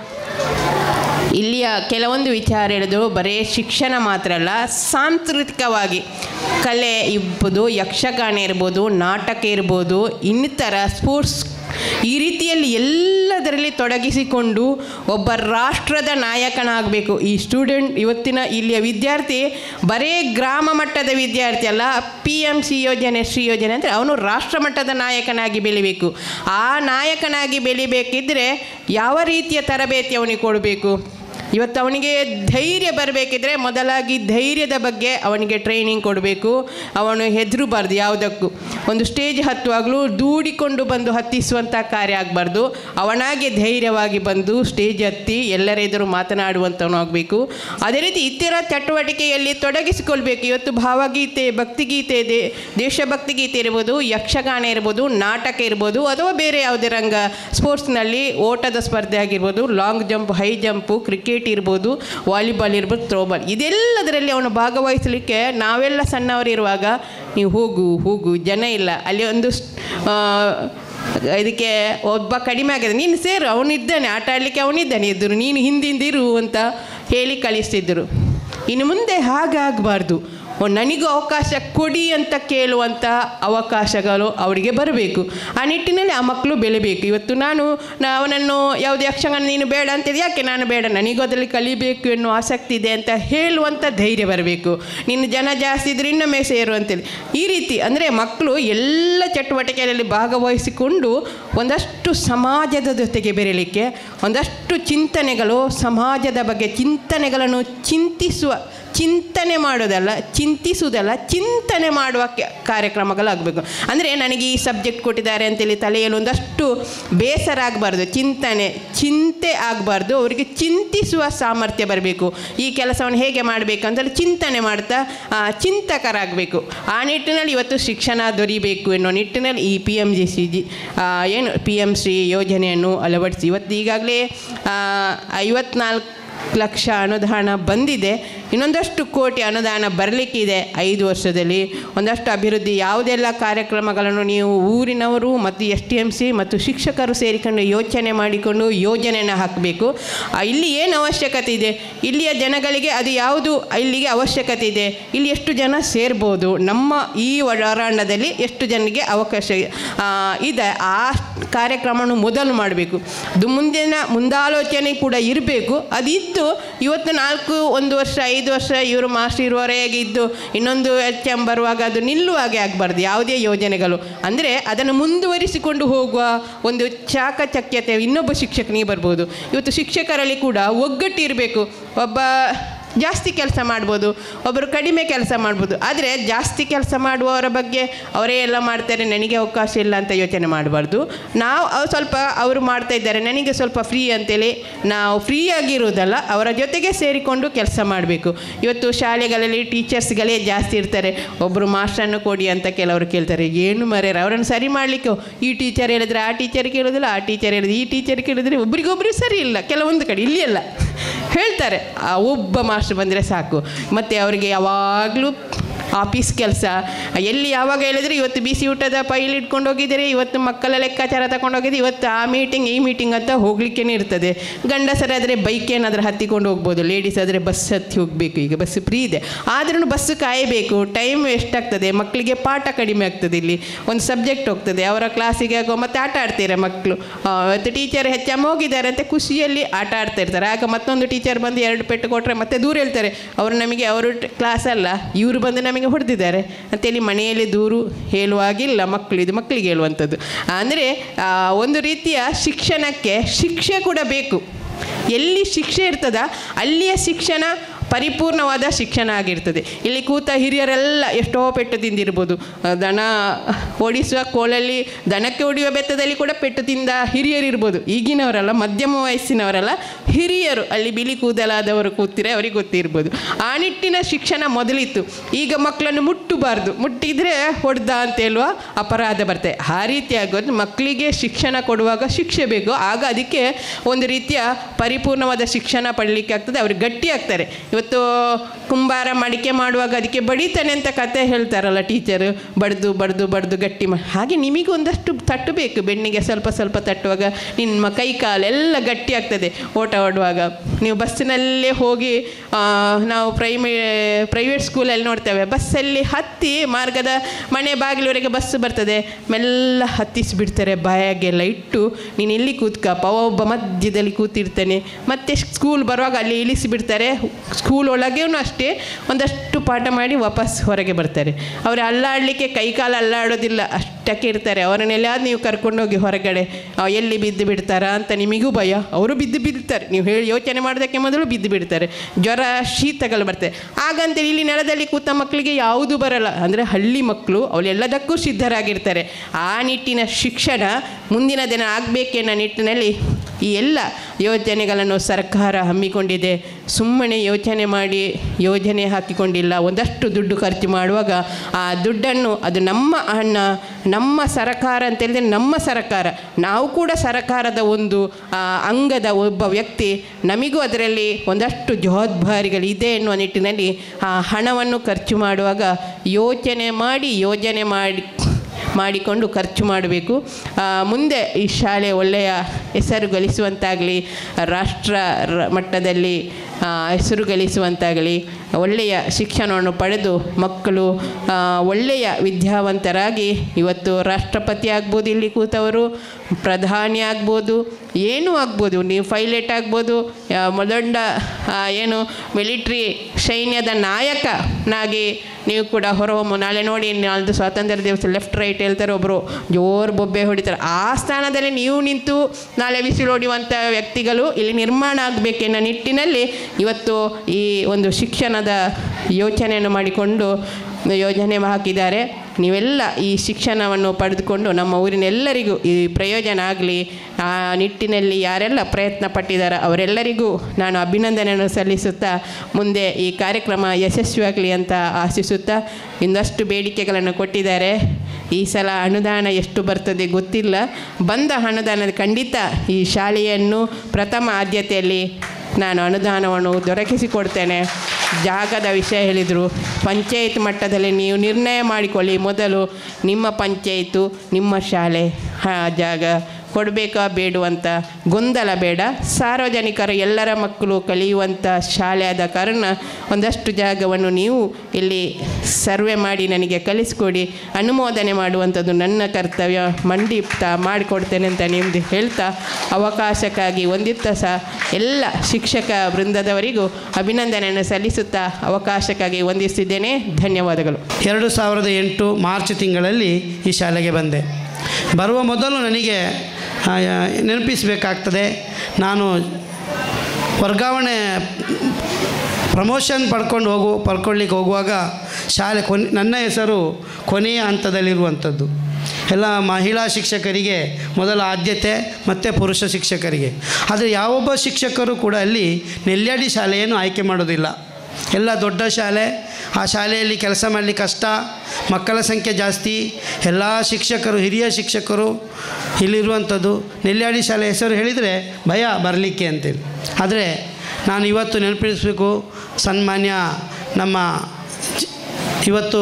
[SPEAKER 6] ಇಲ್ಲಿಯ ಕೆಲವೊಂದು ವಿಚಾರ ಹೇಳಿದ್ರು, ಬರೀ ಶಿಕ್ಷಣ ಮಾತ್ರ ಅಲ್ಲ, ಸಾಂಸ್ಕೃತಿಕವಾಗಿ ಕಲೆ ಇರ್ಬೋದು, ಯಕ್ಷಗಾನ ಇರ್ಬೋದು, ನಾಟಕ ಇರ್ಬೋದು, ಇನ್ನಿತರ ಸ್ಪೋರ್ಟ್ಸ್, ಈ ರೀತಿಯಲ್ಲಿ ಎಲ್ಲದರಲ್ಲಿ ತೊಡಗಿಸಿಕೊಂಡು ಒಬ್ಬ ರಾಷ್ಟ್ರದ ನಾಯಕನಾಗಬೇಕು ಈ ಸ್ಟೂಡೆಂಟ್. ಇವತ್ತಿನ ಇಲ್ಲಿಯ ವಿದ್ಯಾರ್ಥಿ ಬರೀ ಗ್ರಾಮ ಮಟ್ಟದ ವಿದ್ಯಾರ್ಥಿ ಅಲ್ಲ, PMC ಯೋಜನೆ, ಶ್ರೀ ಯೋಜನೆ ಅಂದರೆ ಅವನು ರಾಷ್ಟ್ರ ಮಟ್ಟದ ನಾಯಕನಾಗಿ ಬೆಳಿಬೇಕು. ಆ ನಾಯಕನಾಗಿ ಬೆಳಿಬೇಕಿದ್ರೆ ಯಾವ ರೀತಿಯ ತರಬೇತಿ ಅವನಿಗೆ ಕೊಡಬೇಕು? ಇವತ್ತು ಅವನಿಗೆ ಧೈರ್ಯ ಬರಬೇಕಿದ್ರೆ ಮೊದಲಾಗಿ ಧೈರ್ಯದ ಬಗ್ಗೆ ಅವನಿಗೆ ಟ್ರೈನಿಂಗ್ ಕೊಡಬೇಕು. ಅವನು ಹೆದರಬಾರ್ದು ಯಾವುದಕ್ಕೂ. ಒಂದು ಸ್ಟೇಜ್ ಹತ್ತುವಾಗಲೂ ದೂಡಿಕೊಂಡು ಬಂದು ಹತ್ತಿಸುವಂಥ ಕಾರ್ಯ ಆಗಬಾರ್ದು. ಅವನಾಗೆ ಧೈರ್ಯವಾಗಿ ಬಂದು ಸ್ಟೇಜ್ ಹತ್ತಿ ಎಲ್ಲರ ಎದುರು ಮಾತನಾಡುವಂಥವನು ಆಗಬೇಕು. ಅದೇ ರೀತಿ ಇತರ ಚಟುವಟಿಕೆಯಲ್ಲಿ ತೊಡಗಿಸಿಕೊಳ್ಬೇಕು. ಇವತ್ತು ಭಾವಗೀತೆ, ಭಕ್ತಿಗೀತೆ, ದೇಶಭಕ್ತಿ ಗೀತೆ ಇರ್ಬೋದು, ಯಕ್ಷಗಾನ ಇರ್ಬೋದು, ನಾಟಕ ಇರ್ಬೋದು, ಅಥವಾ ಬೇರೆ ಯಾವುದೇ ರಂಗ, ಸ್ಪೋರ್ಟ್ಸ್ನಲ್ಲಿ ಓಟದ ಸ್ಪರ್ಧೆ ಆಗಿರ್ಬೋದು, long jump, high jump, cricket ಇರ್ಬೋದು, ವಾಲಿಬಾಲ್ ಇರ್ಬೋದು, ಥ್ರೋಬಾಲ್, ಇದೆಲ್ಲದರಲ್ಲಿ ಅವನು ಭಾಗವಹಿಸಲಿಕ್ಕೆ ನಾವೆಲ್ಲ ಸಣ್ಣವರಿರುವಾಗ ನೀವು ಹೋಗು ಜನ ಇಲ್ಲ, ಅಲ್ಲಿ ಒಂದು ಇದಕ್ಕೆ ಒಬ್ಬ ಕಡಿಮೆ ಆಗಿದೆ, ನೀನು ಸೇರು, ಅವನಿದ್ದಾನೆ ಆಟ ಆಡಲಿಕ್ಕೆ, ಅವನಿದ್ದಾನೆ ಎದುರು, ನೀನು ಹಿಂದಿಂದಿರು ಅಂತ ಹೇಳಿ ಕಳಿಸ್ತಿದ್ದರು. ಇನ್ನು ಮುಂದೆ ಹಾಗಾಗಬಾರ್ದು. ನನಗೂ ಅವಕಾಶ ಕೊಡಿ ಅಂತ ಕೇಳುವಂಥ ಅವಕಾಶಗಳು ಅವರಿಗೆ ಬರಬೇಕು. ಆ ನಿಟ್ಟಿನಲ್ಲಿ ಆ ಮಕ್ಕಳು ಬೆಳಿಬೇಕು. ಇವತ್ತು ಅವನನ್ನು ಯಾವುದೇ ಯಕ್ಷಗಾನ ನೀನು ಬೇಡ ಅಂತಿದೆ, ಯಾಕೆ ನಾನು ಬೇಡ, ನನಗೂ ಅದರಲ್ಲಿ ಕಲಿಬೇಕು ಎನ್ನುವ ಆಸಕ್ತಿ ಇದೆ ಅಂತ ಹೇಳುವಂಥ ಧೈರ್ಯ ಬರಬೇಕು. ನೀನು ಜನ ಜಾಸ್ತಿ ಇದ್ರೆ ಇನ್ನೊಮ್ಮೆ ಸೇರು ಅಂತೇಳಿ. ಈ ರೀತಿ ಅಂದರೆ ಮಕ್ಕಳು ಎಲ್ಲ ಚಟುವಟಿಕೆಯಲ್ಲಿ ಭಾಗವಹಿಸಿಕೊಂಡು ಒಂದಷ್ಟು ಸಮಾಜದ ಜೊತೆಗೆ ಬೆರೀಲಿಕ್ಕೆ, ಒಂದಷ್ಟು ಚಿಂತನೆಗಳು, ಸಮಾಜದ ಬಗ್ಗೆ ಚಿಂತನೆಗಳನ್ನು ಚಿಂತನೆ ಮಾಡೋದಲ್ಲ, ಚಿಂತಿಸುವುದಲ್ಲ, ಚಿಂತನೆ ಮಾಡುವ ಕಾರ್ಯಕ್ರಮಗಳಾಗಬೇಕು. ಅಂದರೆ ನನಗೆ ಈ ಸಬ್ಜೆಕ್ಟ್ ಕೊಟ್ಟಿದ್ದಾರೆ ಅಂತೇಳಿ ತಲೆಯಲ್ಲಿ ಒಂದಷ್ಟು ಬೇಸರ ಆಗಬಾರ್ದು, ಚಿಂತೆ ಆಗಬಾರ್ದು. ಅವರಿಗೆ ಚಿಂತಿಸುವ ಸಾಮರ್ಥ್ಯ ಬರಬೇಕು. ಈ ಕೆಲಸವನ್ನು ಹೇಗೆ ಮಾಡಬೇಕು ಅಂತೇಳಿ ಚಿಂತನೆ ಮಾಡ್ತಾ ಚಿಂತಕರಾಗಬೇಕು. ಆ ನಿಟ್ಟಿನಲ್ಲಿ ಇವತ್ತು ಶಿಕ್ಷಣ ದೊರೀಬೇಕು ಎನ್ನುವ ನಿಟ್ಟಿನಲ್ಲಿ ಈ PMC ಯೋಜನೆಯನ್ನು ಅಳವಡಿಸಿ ಇವತ್ತು ಈಗಾಗಲೇ 54 ಲಕ್ಷ ಅನುದಾನ ಬಂದಿದೆ. ಇನ್ನೊಂದಷ್ಟು ಕೋಟಿ ಅನುದಾನ ಬರಲಿಕ್ಕಿದೆ 5 ವರ್ಷದಲ್ಲಿ. ಒಂದಷ್ಟು ಅಭಿವೃದ್ಧಿ ಯಾವುದೆಲ್ಲ ಕಾರ್ಯಕ್ರಮಗಳನ್ನು ನೀವು ಊರಿನವರು ಮತ್ತು STMC ಮತ್ತು ಶಿಕ್ಷಕರು ಸೇರಿಕೊಂಡು ಯೋಚನೆ ಮಾಡಿಕೊಂಡು ಯೋಜನೆಯನ್ನು ಹಾಕಬೇಕು. ಇಲ್ಲಿ ಏನು ಅವಶ್ಯಕತೆ ಇದೆ, ಇಲ್ಲಿಯ ಜನಗಳಿಗೆ ಅದು ಯಾವುದು ಇಲ್ಲಿಗೆ ಅವಶ್ಯಕತೆ ಇದೆ, ಇಲ್ಲಿ ಎಷ್ಟು ಜನ ಸೇರ್ಬೋದು, ನಮ್ಮ ಈ ಒಳಾಂಗಣದಲ್ಲಿ ಎಷ್ಟು ಜನರಿಗೆ ಅವಕಾಶ ಇದೆ, ಆ ಕಾರ್ಯಕ್ರಮವನ್ನು ಮೊದಲು ಮಾಡಬೇಕು. ಅದು ಮುಂದಾಲೋಚನೆ ಕೂಡ ಇರಬೇಕು. ಅದಿತ್ತು ಇವತ್ತು 1 ವರ್ಷ 5 ವರ್ಷ ಇವರು ಮಾಸ್ಟರ್ ಇರುವವರೆಗೆ ಇದ್ದು ಇನ್ನೊಂದು HM ಬರುವಾಗ ಅದು ನಿಲ್ಲುವಾಗೆ ಆಗಬಾರ್ದು ಯಾವುದೇ ಯೋಜನೆಗಳು. ಅಂದರೆ ಅದನ್ನು ಮುಂದುವರಿಸಿಕೊಂಡು ಹೋಗುವ ಒಂದು ಚಾಕಚಕ್ಯತೆ ಇನ್ನೊಬ್ಬ ಶಿಕ್ಷಕನಿಗೆ ಬರ್ಬೋದು. ಇವತ್ತು ಶಿಕ್ಷಕರಲ್ಲಿ ಕೂಡ ಒಗ್ಗಟ್ಟು ಇರಬೇಕು. ಒಬ್ಬ ಜಾಸ್ತಿ ಕೆಲಸ ಮಾಡ್ಬೋದು, ಒಬ್ಬರು ಕಡಿಮೆ ಕೆಲಸ ಮಾಡ್ಬೋದು. ಆದರೆ ಜಾಸ್ತಿ ಕೆಲಸ ಮಾಡುವವರ ಬಗ್ಗೆ ಅವರೇ ಎಲ್ಲ ಮಾಡ್ತಾರೆ, ನನಗೆ ಅವಕಾಶ ಇಲ್ಲ ಅಂತ ಯೋಚನೆ ಮಾಡಬಾರ್ದು. ಅವರು ಮಾಡ್ತಾ ಇದ್ದಾರೆ, ನನಗೆ ಸ್ವಲ್ಪ ಫ್ರೀ ಅಂತೇಳಿ ನಾವು ಫ್ರೀಯಾಗಿರುವುದಲ್ಲ, ಅವರ ಜೊತೆಗೆ ಸೇರಿಕೊಂಡು ಕೆಲಸ ಮಾಡಬೇಕು. ಇವತ್ತು ಶಾಲೆಗಳಲ್ಲಿ ಟೀಚರ್ಸ್ಗಳೇ ಜಾಸ್ತಿ ಇರ್ತಾರೆ. ಒಬ್ಬರು ಮಾಸ್ಟರನ್ನು ಕೊಡಿ ಅಂತ ಕೆಲವರು ಕೇಳ್ತಾರೆ. ಏನು ಮರ್ಯಾರ, ಅವರನ್ನು ಸರಿ ಮಾಡಲಿಕ್ಕೆ ಈ ಟೀಚರ್ ಹೇಳಿದ್ರೆ ಆ ಟೀಚರ್ ಕೇಳೋದಿಲ್ಲ, ಆ ಟೀಚರ್ ಹೇಳಿದ್ರೆ ಈ ಟೀಚರ್ ಕೇಳಿದ್ರೆ ಒಬ್ರಿಗೊಬ್ರು ಸರಿ ಇಲ್ಲ. ಕೆಲವೊಂದು ಕಡೆ ಇಲ್ಲಿ ಎಲ್ಲ ಹೇಳ್ತಾರೆ, ಒಬ್ಬ ಮಾಸ್ಟರ್ ಬಂದರೆ ಸಾಕು. ಮತ್ತು ಅವರಿಗೆ ಯಾವಾಗಲೂ ಆಫೀಸ್ ಕೆಲಸ, ಎಲ್ಲಿ ಯಾವಾಗ ಹೇಳಿದರೆ ಇವತ್ತು ಬಿಸಿ ಊಟದ ಫೈಲ್ ಇಟ್ಕೊಂಡು ಹೋಗಿದ್ದೀರಿ, ಇವತ್ತು ಮಕ್ಕಳ ಲೆಕ್ಕಾಚಾರ ತಗೊಂಡು ಹೋಗಿದ್ದೀರಿ, ಇವತ್ತು ಆ ಮೀಟಿಂಗ್ ಈ ಮೀಟಿಂಗ್ ಅಂತ ಹೋಗ್ಲಿಕ್ಕೇ ಇರ್ತದೆ. ಗಂಡಸರಾದರೆ ಬೈಕ್ ಏನಾದರೂ ಹತ್ತಿಕೊಂಡು ಹೋಗ್ಬೋದು, ಲೇಡೀಸ್ ಆದರೆ ಬಸ್ ಹತ್ತಿ ಹೋಗಬೇಕು. ಈಗ ಬಸ್ ಫ್ರೀ ಇದೆ, ಆದ್ರೂ ಬಸ್ಸು ಕಾಯಬೇಕು, ಟೈಮ್ ವೇಸ್ಟ್ ಆಗ್ತದೆ, ಮಕ್ಕಳಿಗೆ ಪಾಠ ಕಡಿಮೆ ಆಗ್ತದೆ. ಇಲ್ಲಿ ಒಂದು ಸಬ್ಜೆಕ್ಟ್ ಹೋಗ್ತದೆ, ಅವರ ಕ್ಲಾಸಿಗೆ ಮತ್ತೆ ಆಟ ಆಡ್ತಾರೆ ಮಕ್ಕಳು. ಇವತ್ತು ಟೀಚರ್ HM ಹೋಗಿದ್ದಾರೆ ಅಂತ ಖುಷಿಯಲ್ಲಿ ಆಟ ಆಡ್ತಾ ಇರ್ತಾರೆ. ಆಗ ಮತ್ತೊಂದು ಟೀಚರ್ ಬಂದು 2 ಪೆಟ್ಟು ಕೊಟ್ಟರೆ ಮತ್ತೆ ದೂರ ಹೇಳ್ತಾರೆ, ಅವರು ಕ್ಲಾಸ್ ಅಲ್ಲ, ಇವರು ಬಂದು ನಮಗೆ ಹೊಡೆದಿದ್ದಾರೆ ಅಂತೇಳಿ ಮನೆಯಲ್ಲಿ ದೂರು ಹೇಳುವಾಗಿಲ್ಲ. ಇದು ಮಕ್ಕಳಿಗೆ ಹೇಳುವಂಥದ್ದು. ಅಂದರೆ ಒಂದು ರೀತಿಯ ಶಿಕ್ಷಣಕ್ಕೆ ಶಿಕ್ಷೆ ಕೂಡ ಬೇಕು. ಎಲ್ಲಿ ಶಿಕ್ಷೆ ಇರ್ತದ ಅಲ್ಲಿಯ ಶಿಕ್ಷಣ ಪರಿಪೂರ್ಣವಾದ ಶಿಕ್ಷಣ ಆಗಿರ್ತದೆ. ಇಲ್ಲಿ ಕೂತ ಹಿರಿಯರೆಲ್ಲ ಎಷ್ಟೋ ಪೆಟ್ಟು ತಿಂದಿರ್ಬೋದು. ದನ ಓಡಿಸುವ ಕೋಲಲ್ಲಿ ದನಕ್ಕೆ ಹೊಡೆಯುವ ಬೆತ್ತದಲ್ಲಿ ಕೂಡ ಪೆಟ್ಟು ತಿಂದ ಹಿರಿಯರಿರ್ಬೋದು. ಈಗಿನವರಲ್ಲ, ಮಧ್ಯಮ ವಯಸ್ಸಿನವರಲ್ಲ, ಹಿರಿಯರು ಅಲ್ಲಿ ಬಿಳಿ ಕೂದಲಾದವರು ಕೂತಿರೆ ಅವರಿಗೆ ಗೊತ್ತಿರ್ಬೋದು. ಆ ನಿಟ್ಟಿನ ಶಿಕ್ಷಣ ಮೊದಲಿತ್ತು. ಈಗ ಮಕ್ಕಳನ್ನು ಮುಟ್ಟಬಾರ್ದು, ಮುಟ್ಟಿದರೆ ಹೊಡೆದ ಅಂತ ಹೇಳುವ ಅಪರಾಧ ಬರ್ತದೆ. ಆ ರೀತಿ ಆಗೋದು. ಮಕ್ಕಳಿಗೆ ಶಿಕ್ಷಣ ಕೊಡುವಾಗ ಶಿಕ್ಷೆ ಬೇಕು, ಆಗ ಅದಕ್ಕೆ ಒಂದು ರೀತಿಯ ಪರಿಪೂರ್ಣವಾದ ಶಿಕ್ಷಣ ಪಡಲಿಕ್ಕೆ ಆಗ್ತದೆ, ಅವ್ರಿಗೆ ಗಟ್ಟಿ ಆಗ್ತಾರೆ. ಇವತ್ತು ಕುಂಬಾರ ಮಡಿಕೆ ಮಾಡುವಾಗ ಅದಕ್ಕೆ ಬಡಿತಾನೆ ಅಂತ ಕತೆ ಹೇಳ್ತಾರಲ್ಲ ಟೀಚರು, ಬಡ್ದು ಗಟ್ಟಿ ಮಾಡಿ. ಹಾಗೆ ನಿಮಗೆ ಒಂದಷ್ಟು ತಟ್ಟು ಬೇಕು, ಬೆನ್ನಿಗೆ ಸ್ವಲ್ಪ ಸ್ವಲ್ಪ ತಟ್ಟುವಾಗ ನಿಮ್ಮ ಕೈ ಕಾಲೆಲ್ಲ ಗಟ್ಟಿ ಆಗ್ತದೆ. ಓಟ ಓಡುವಾಗ ನೀವು ಬಸ್ಸಿನಲ್ಲೇ ಹೋಗಿ, ನಾವು ಪ್ರೈವೇಟ್ ಸ್ಕೂಲಲ್ಲಿ ನೋಡ್ತೇವೆ, ಬಸ್ಸಲ್ಲಿ ಹತ್ತಿ ಮಾರ್ಗದ ಮನೆ ಬಾಗಿಲವರೆಗೆ ಬಸ್ ಬರ್ತದೆ, ಮೆಲ್ಲ ಹತ್ತಿಸಿಬಿಡ್ತಾರೆ, ಬ್ಯಾಗೆಲ್ಲ ಇಟ್ಟು ನೀನು ಇಲ್ಲಿ ಕೂತ್ಕಪ್ಪ, ಒಬ್ಬ ಮಧ್ಯದಲ್ಲಿ ಕೂತಿರ್ತಾನೆ. ಮತ್ತು ಸ್ಕೂಲ್ ಬರುವಾಗ ಅಲ್ಲಿ ಇಳಿಸಿಬಿಡ್ತಾರೆ. ಸ್ಕೂಲ್ ಒಳಗೇನೂ ಅಷ್ಟೇ ಒಂದಷ್ಟು ಪಾಠ ಮಾಡಿ ವಾಪಸ್ ಹೊರಗೆ ಬರ್ತಾರೆ. ಅವರು ಅಲ್ಲಾಡಲಿಕ್ಕೆ ಕೈಕಾಲು ಅಲ್ಲಾಡೋದಿಲ್ಲ, ಅಷ್ಟಕ್ಕೆ ಇರ್ತಾರೆ. ಅವರನ್ನೆಲ್ಲ ನೀವು ಕರ್ಕೊಂಡೋಗಿ ಹೊರಗಡೆ ಎಲ್ಲಿ ಬಿದ್ದು ಬಿಡ್ತಾರಾ ಅಂತ ನಿಮಗೂ ಭಯ. ಅವರು ಬಿದ್ದು ಬಿಡ್ತಾರೆ, ನೀವು ಹೇಳಿ ಯೋಚನೆ ಮಾಡೋದಕ್ಕೆ ಮೊದಲು ಬಿದ್ದು ಬಿಡ್ತಾರೆ. ಜ್ವರ ಶೀತಗಳು ಬರ್ತದೆ. ಹಾಗಂತೇಳಿ ಇಲ್ಲಿ ನೆಲದಲ್ಲಿ ಕೂತ ಮಕ್ಕಳಿಗೆ ಯಾವುದೂ ಬರಲ್ಲ. ಅಂದರೆ ಹಳ್ಳಿ ಮಕ್ಕಳು ಅವರೆಲ್ಲದಕ್ಕೂ ಸಿದ್ಧರಾಗಿರ್ತಾರೆ. ಆ ನಿಟ್ಟಿನ ಶಿಕ್ಷಣ ಮುಂದಿನ ದಿನ ಆಗಬೇಕೆನ್ನೋ ನಿಟ್ಟಿನಲ್ಲಿ ಈ ಎಲ್ಲ ಯೋಜನೆಗಳನ್ನು ಸರ್ಕಾರ ಹಮ್ಮಿಕೊಂಡಿದೆ. ಸುಮ್ಮನೆ ಯೋಚನೆ ಮಾಡಿ ಯೋಜನೆ ಹಾಕಿಕೊಂಡಿಲ್ಲ. ಒಂದಷ್ಟು ದುಡ್ಡು ಖರ್ಚು ಮಾಡುವಾಗ ಆ ದುಡ್ಡನ್ನು ಅದು ನಮ್ಮ ಹಣ, ನಮ್ಮ ಸರ್ಕಾರ ಅಂತೇಳಿದರೆ ನಮ್ಮ ಸರ್ಕಾರ, ನಾವು ಕೂಡ ಸರ್ಕಾರದ ಒಂದು ಅಂಗದ ಒಬ್ಬ ವ್ಯಕ್ತಿ, ನಮಗೂ ಅದರಲ್ಲಿ ಒಂದಷ್ಟು ಜವಾಬ್ದಾರಿಗಳಿದೆ ಎನ್ನುವ ನಿಟ್ಟಿನಲ್ಲಿ ಆ ಹಣವನ್ನು ಖರ್ಚು ಮಾಡುವಾಗ ಯೋಚನೆ ಮಾಡಿಕೊಂಡು ಖರ್ಚು ಮಾಡಬೇಕು. ಮುಂದೆ ಈ ಶಾಲೆ ಒಳ್ಳೆಯ ಹೆಸರು ಗಳಿಸುವಂತಾಗಲಿ, ರಾಷ್ಟ್ರ ಮಟ್ಟದಲ್ಲಿ ಹೆಸರು ಗಳಿಸುವಂತಾಗಲಿ, ಒಳ್ಳೆಯ ಶಿಕ್ಷಣವನ್ನು ಪಡೆದು ಮಕ್ಕಳು ಒಳ್ಳೆಯ ವಿದ್ಯಾವಂತರಾಗಿ ಇವತ್ತು ರಾಷ್ಟ್ರಪತಿ ಆಗ್ಬೋದು, ಇಲ್ಲಿ ಕೂತವರು ಪ್ರಧಾನಿ ಆಗ್ಬೋದು, ಏನೂ ಆಗ್ಬೋದು, ನೀವು ಪೈಲಟ್ ಆಗ್ಬೋದು, ಮೊದಲ ಏನು ಮಿಲಿಟ್ರಿ ಸೈನ್ಯದ ನಾಯಕನಾಗಿ ನೀವು ಕೂಡ ಹೊರಹೊಮ್ಮು. ನಾಳೆ ನೋಡಿ, ನಾಳ್ದು ಸ್ವಾತಂತ್ರ್ಯ ದಿವಸ ಲೆಫ್ಟ್ ರೈಟ್ ಹೇಳ್ತಾರೆ, ಒಬ್ಬರು ಜೋರು ಬೊಬ್ಬೆ ಹೊಡಿತಾರೆ. ಆ ಸ್ಥಾನದಲ್ಲಿ ನೀವು ನಿಂತು ನಾಳೆ ಬಿಸಿಲು ಹೊಡೆಯುವಂಥ ವ್ಯಕ್ತಿಗಳು ಇಲ್ಲಿ ನಿರ್ಮಾಣ ಆಗಬೇಕೆನ್ನೋ ನಿಟ್ಟಿನಲ್ಲಿ ಇವತ್ತು ಈ ಒಂದು ಶಿಕ್ಷಣದ ಯೋಚನೆಯನ್ನು ಮಾಡಿಕೊಂಡು ಯೋಜನೆ ಹಾಕಿದ್ದಾರೆ. ನೀವೆಲ್ಲ ಈ ಶಿಕ್ಷಣವನ್ನು ಪಡೆದುಕೊಂಡು ನಮ್ಮ ಊರಿನ ಎಲ್ಲರಿಗೂ ಈ ಪ್ರಯೋಜನ ಆಗಲಿ, ಆ ನಿಟ್ಟಿನಲ್ಲಿ ಯಾರೆಲ್ಲ ಪ್ರಯತ್ನ ಪಟ್ಟಿದ್ದಾರೆ ಅವರೆಲ್ಲರಿಗೂ ನಾನು ಅಭಿನಂದನೆಯನ್ನು ಸಲ್ಲಿಸುತ್ತಾ ಮುಂದೆ ಈ ಕಾರ್ಯಕ್ರಮ ಯಶಸ್ವಿಯಾಗಲಿ ಅಂತ ಆಶಿಸುತ್ತಾ, ಇನ್ನಷ್ಟು ಬೇಡಿಕೆಗಳನ್ನು ಕೊಟ್ಟಿದ್ದಾರೆ. ಈ ಸಲ ಅನುದಾನ ಎಷ್ಟು ಬರ್ತದೆ ಗೊತ್ತಿಲ್ಲ. ಬಂದ ಅನುದಾನ ಖಂಡಿತ ಈ ಶಾಲೆಯನ್ನು ಪ್ರಥಮ ಆದ್ಯತೆಯಲ್ಲಿ ನಾನು ಅನುದಾನವನ್ನು ದೊರಕಿಸಿಕೊಡ್ತೇನೆ. ಜಾಗದ ವಿಷಯ ಹೇಳಿದರು. ಪಂಚಾಯತ್ ಮಟ್ಟದಲ್ಲಿ ನೀವು ನಿರ್ಣಯ ಮಾಡಿಕೊಳ್ಳಿ. ಮೊದಲು ನಿಮ್ಮ ಪಂಚಾಯಿತು, ನಿಮ್ಮ ಶಾಲೆ ಜಾಗ ಕೊಡಬೇಕಾ ಬೇಡುವಂಥ ಗೊಂದಲ ಬೇಡ. ಸಾರ್ವಜನಿಕರು ಎಲ್ಲರ ಮಕ್ಕಳು ಕಲಿಯುವಂಥ ಶಾಲೆ ಆದ ಕಾರಣ ಒಂದಷ್ಟು ಜಾಗವನ್ನು ನೀವು ಇಲ್ಲಿ ಸರ್ವೆ ಮಾಡಿ ನನಗೆ ಕಲಿಸ್ಕೊಡಿ, ಅನುಮೋದನೆ ಮಾಡುವಂಥದ್ದು ನನ್ನ ಕರ್ತವ್ಯ, ಮಾಡಿಕೊಡ್ತೇನೆ ಅಂತ ನಿಮ್ಮದು ಹೇಳ್ತಾ, ಅವಕಾಶಕ್ಕಾಗಿ ಒಂದಿತ್ತ ಸಹ ಎಲ್ಲ ಶಿಕ್ಷಕ ವೃಂದದವರಿಗೂ ಅಭಿನಂದನೆಯನ್ನು ಸಲ್ಲಿಸುತ್ತಾ ಅವಕಾಶಕ್ಕಾಗಿ ವಂದಿಸಿದ್ದೇನೆ. ಧನ್ಯವಾದಗಳು.
[SPEAKER 7] 2008 ಮಾರ್ಚ್ ತಿಂಗಳಲ್ಲಿ ಈ ಶಾಲೆಗೆ ಬಂದೆ. ಬರುವ ಮೊದಲು ನನಗೆ ನೆನಪಿಸಬೇಕಾಗ್ತದೆ, ನಾನು ವರ್ಗಾವಣೆ ಪ್ರಮೋಷನ್ ಪಡ್ಕೊಳ್ಳಿಕ್ಕೆ ಹೋಗುವಾಗ ಶಾಲೆ ನನ್ನ ಹೆಸರು ಕೊನೆಯ ಹಂತದಲ್ಲಿರುವಂಥದ್ದು. ಎಲ್ಲ ಮಹಿಳಾ ಶಿಕ್ಷಕರಿಗೆ ಮೊದಲ ಆದ್ಯತೆ ಮತ್ತು ಪುರುಷ ಶಿಕ್ಷಕರಿಗೆ. ಆದರೆ ಯಾವೊಬ್ಬ ಶಿಕ್ಷಕರು ಕೂಡ ಅಲ್ಲಿ ನೆಲ್ಯಾಡಿ ಶಾಲೆಯನ್ನು ಆಯ್ಕೆ ಮಾಡೋದಿಲ್ಲ. ಎಲ್ಲ ದೊಡ್ಡ ಶಾಲೆ, ಆ ಶಾಲೆಯಲ್ಲಿ ಕೆಲಸ ಮಾಡಲಿಕ್ಕೆ ಕಷ್ಟ, ಮಕ್ಕಳ ಸಂಖ್ಯೆ ಜಾಸ್ತಿ, ಎಲ್ಲ ಶಿಕ್ಷಕರು ಹಿರಿಯ ಶಿಕ್ಷಕರು ಇಲ್ಲಿರುವಂಥದ್ದು. ನೆಲ್ಯಾಡಿ ಶಾಲೆ ಹೆಸರು ಹೇಳಿದರೆ ಭಯ ಬರಲಿಕ್ಕೆ ಅಂತೇಳಿ. ಆದರೆ ನಾನು ಇವತ್ತು ನೆನಪಿಸಬೇಕು, ಸನ್ಮಾನ್ಯ ನಮ್ಮ ಇವತ್ತು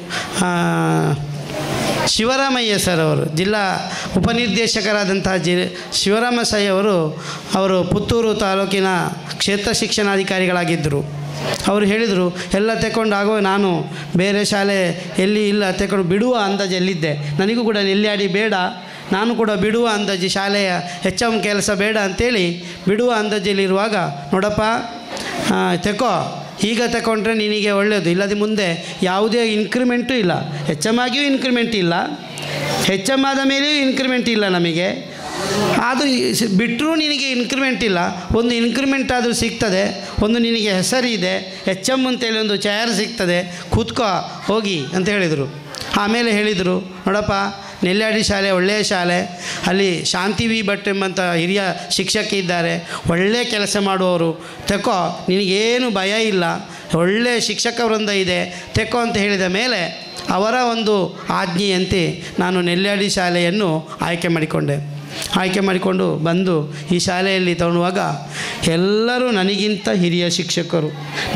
[SPEAKER 7] ಶಿವರಾಮಯ್ಯ ಸರ್ ಅವರು, ಜಿಲ್ಲಾ ಉಪನಿರ್ದೇಶಕರಾದಂತಹ ಶಿವರಾಮ ಸೈ ಅವರು ಪುತ್ತೂರು ತಾಲೂಕಿನ ಕ್ಷೇತ್ರ ಶಿಕ್ಷಣಾಧಿಕಾರಿಗಳಾಗಿದ್ದರು. ಅವರು ಹೇಳಿದರು, ಎಲ್ಲ ತಗೊಂಡು ಆಗೋ ನಾನು ಬೇರೆ ಶಾಲೆ ಎಲ್ಲಿ ಇಲ್ಲ ತಗೊಂಡು ಬಿಡುವ ಅಂದಾಜಲ್ಲಿದ್ದೆ. ನನಗೂ ಕೂಡ ನೆಲ್ಯಾಡಿ ಬೇಡ, ನಾನು ಕೂಡ ಬಿಡುವ ಅಂದಾಜು ಶಾಲೆಯ HM ಕೆಲಸ ಬೇಡ ಅಂಥೇಳಿ ಬಿಡುವ ಅಂದಾಜಲ್ಲಿರುವಾಗ, ನೋಡಪ್ಪ ತೆಕೋ, ಈಗ ತಗೊಂಡ್ರೆ ನಿನಗೆ ಒಳ್ಳೆಯದು, ಇಲ್ಲದೆ ಮುಂದೆ ಯಾವುದೇ ಇನ್ಕ್ರಿಮೆಂಟು ಇಲ್ಲ, HM ಆಗಿಯೂ ಇನ್ಕ್ರಿಮೆಂಟ್ ಇಲ್ಲ, HM ಆದ ಮೇಲೆಯೂ ಇನ್ಕ್ರಿಮೆಂಟ್ ಇಲ್ಲ ನಮಗೆ, ಅದು ಬಿಟ್ಟರೂ ನಿನಗೆ ಇನ್ಕ್ರಿಮೆಂಟ್ ಇಲ್ಲ, ಒಂದು ಇನ್ಕ್ರಿಮೆಂಟ್ ಆದರೂ ಸಿಗ್ತದೆ, ಒಂದು ನಿನಗೆ ಹೆಸರಿದೆ, HM ಅಂತೇಳಿ ಒಂದು ಚೇರ್ ಸಿಗ್ತದೆ, ಕೂತ್ಕೋ ಹೋಗಿ ಅಂತ ಹೇಳಿದರು. ಆಮೇಲೆ ಹೇಳಿದರು, ನೋಡಪ್ಪ ನೆಲ್ಯಾಡಿ ಶಾಲೆ ಒಳ್ಳೆಯ ಶಾಲೆ, ಅಲ್ಲಿ ಶಾಂತಿ ವಿ ಭಟ್ ಎಂಬಂಥ ಹಿರಿಯ ಶಿಕ್ಷಕಿ ಇದ್ದಾರೆ, ಒಳ್ಳೆಯ ಕೆಲಸ ಮಾಡುವವರು, ತೆಕ್ಕೋ ನಿನಗೇನು ಭಯ ಇಲ್ಲ, ಒಳ್ಳೆಯ ಶಿಕ್ಷಕ ವೃಂದ ಇದೆ, ತೆಕ್ಕೋ ಅಂತ ಹೇಳಿದ ಮೇಲೆ ಅವರ ಒಂದು ಆಜ್ಞೆಯಂತೆ ನಾನು ನೆಲ್ಯಾಡಿ ಶಾಲೆಯನ್ನು ಆಯ್ಕೆ ಮಾಡಿಕೊಂಡು ಬಂದು ಈ ಶಾಲೆಯಲ್ಲಿ ತಗೊಳ್ಳುವಾಗ ಎಲ್ಲರೂ ನನಗಿಂತ ಹಿರಿಯ ಶಿಕ್ಷಕರು.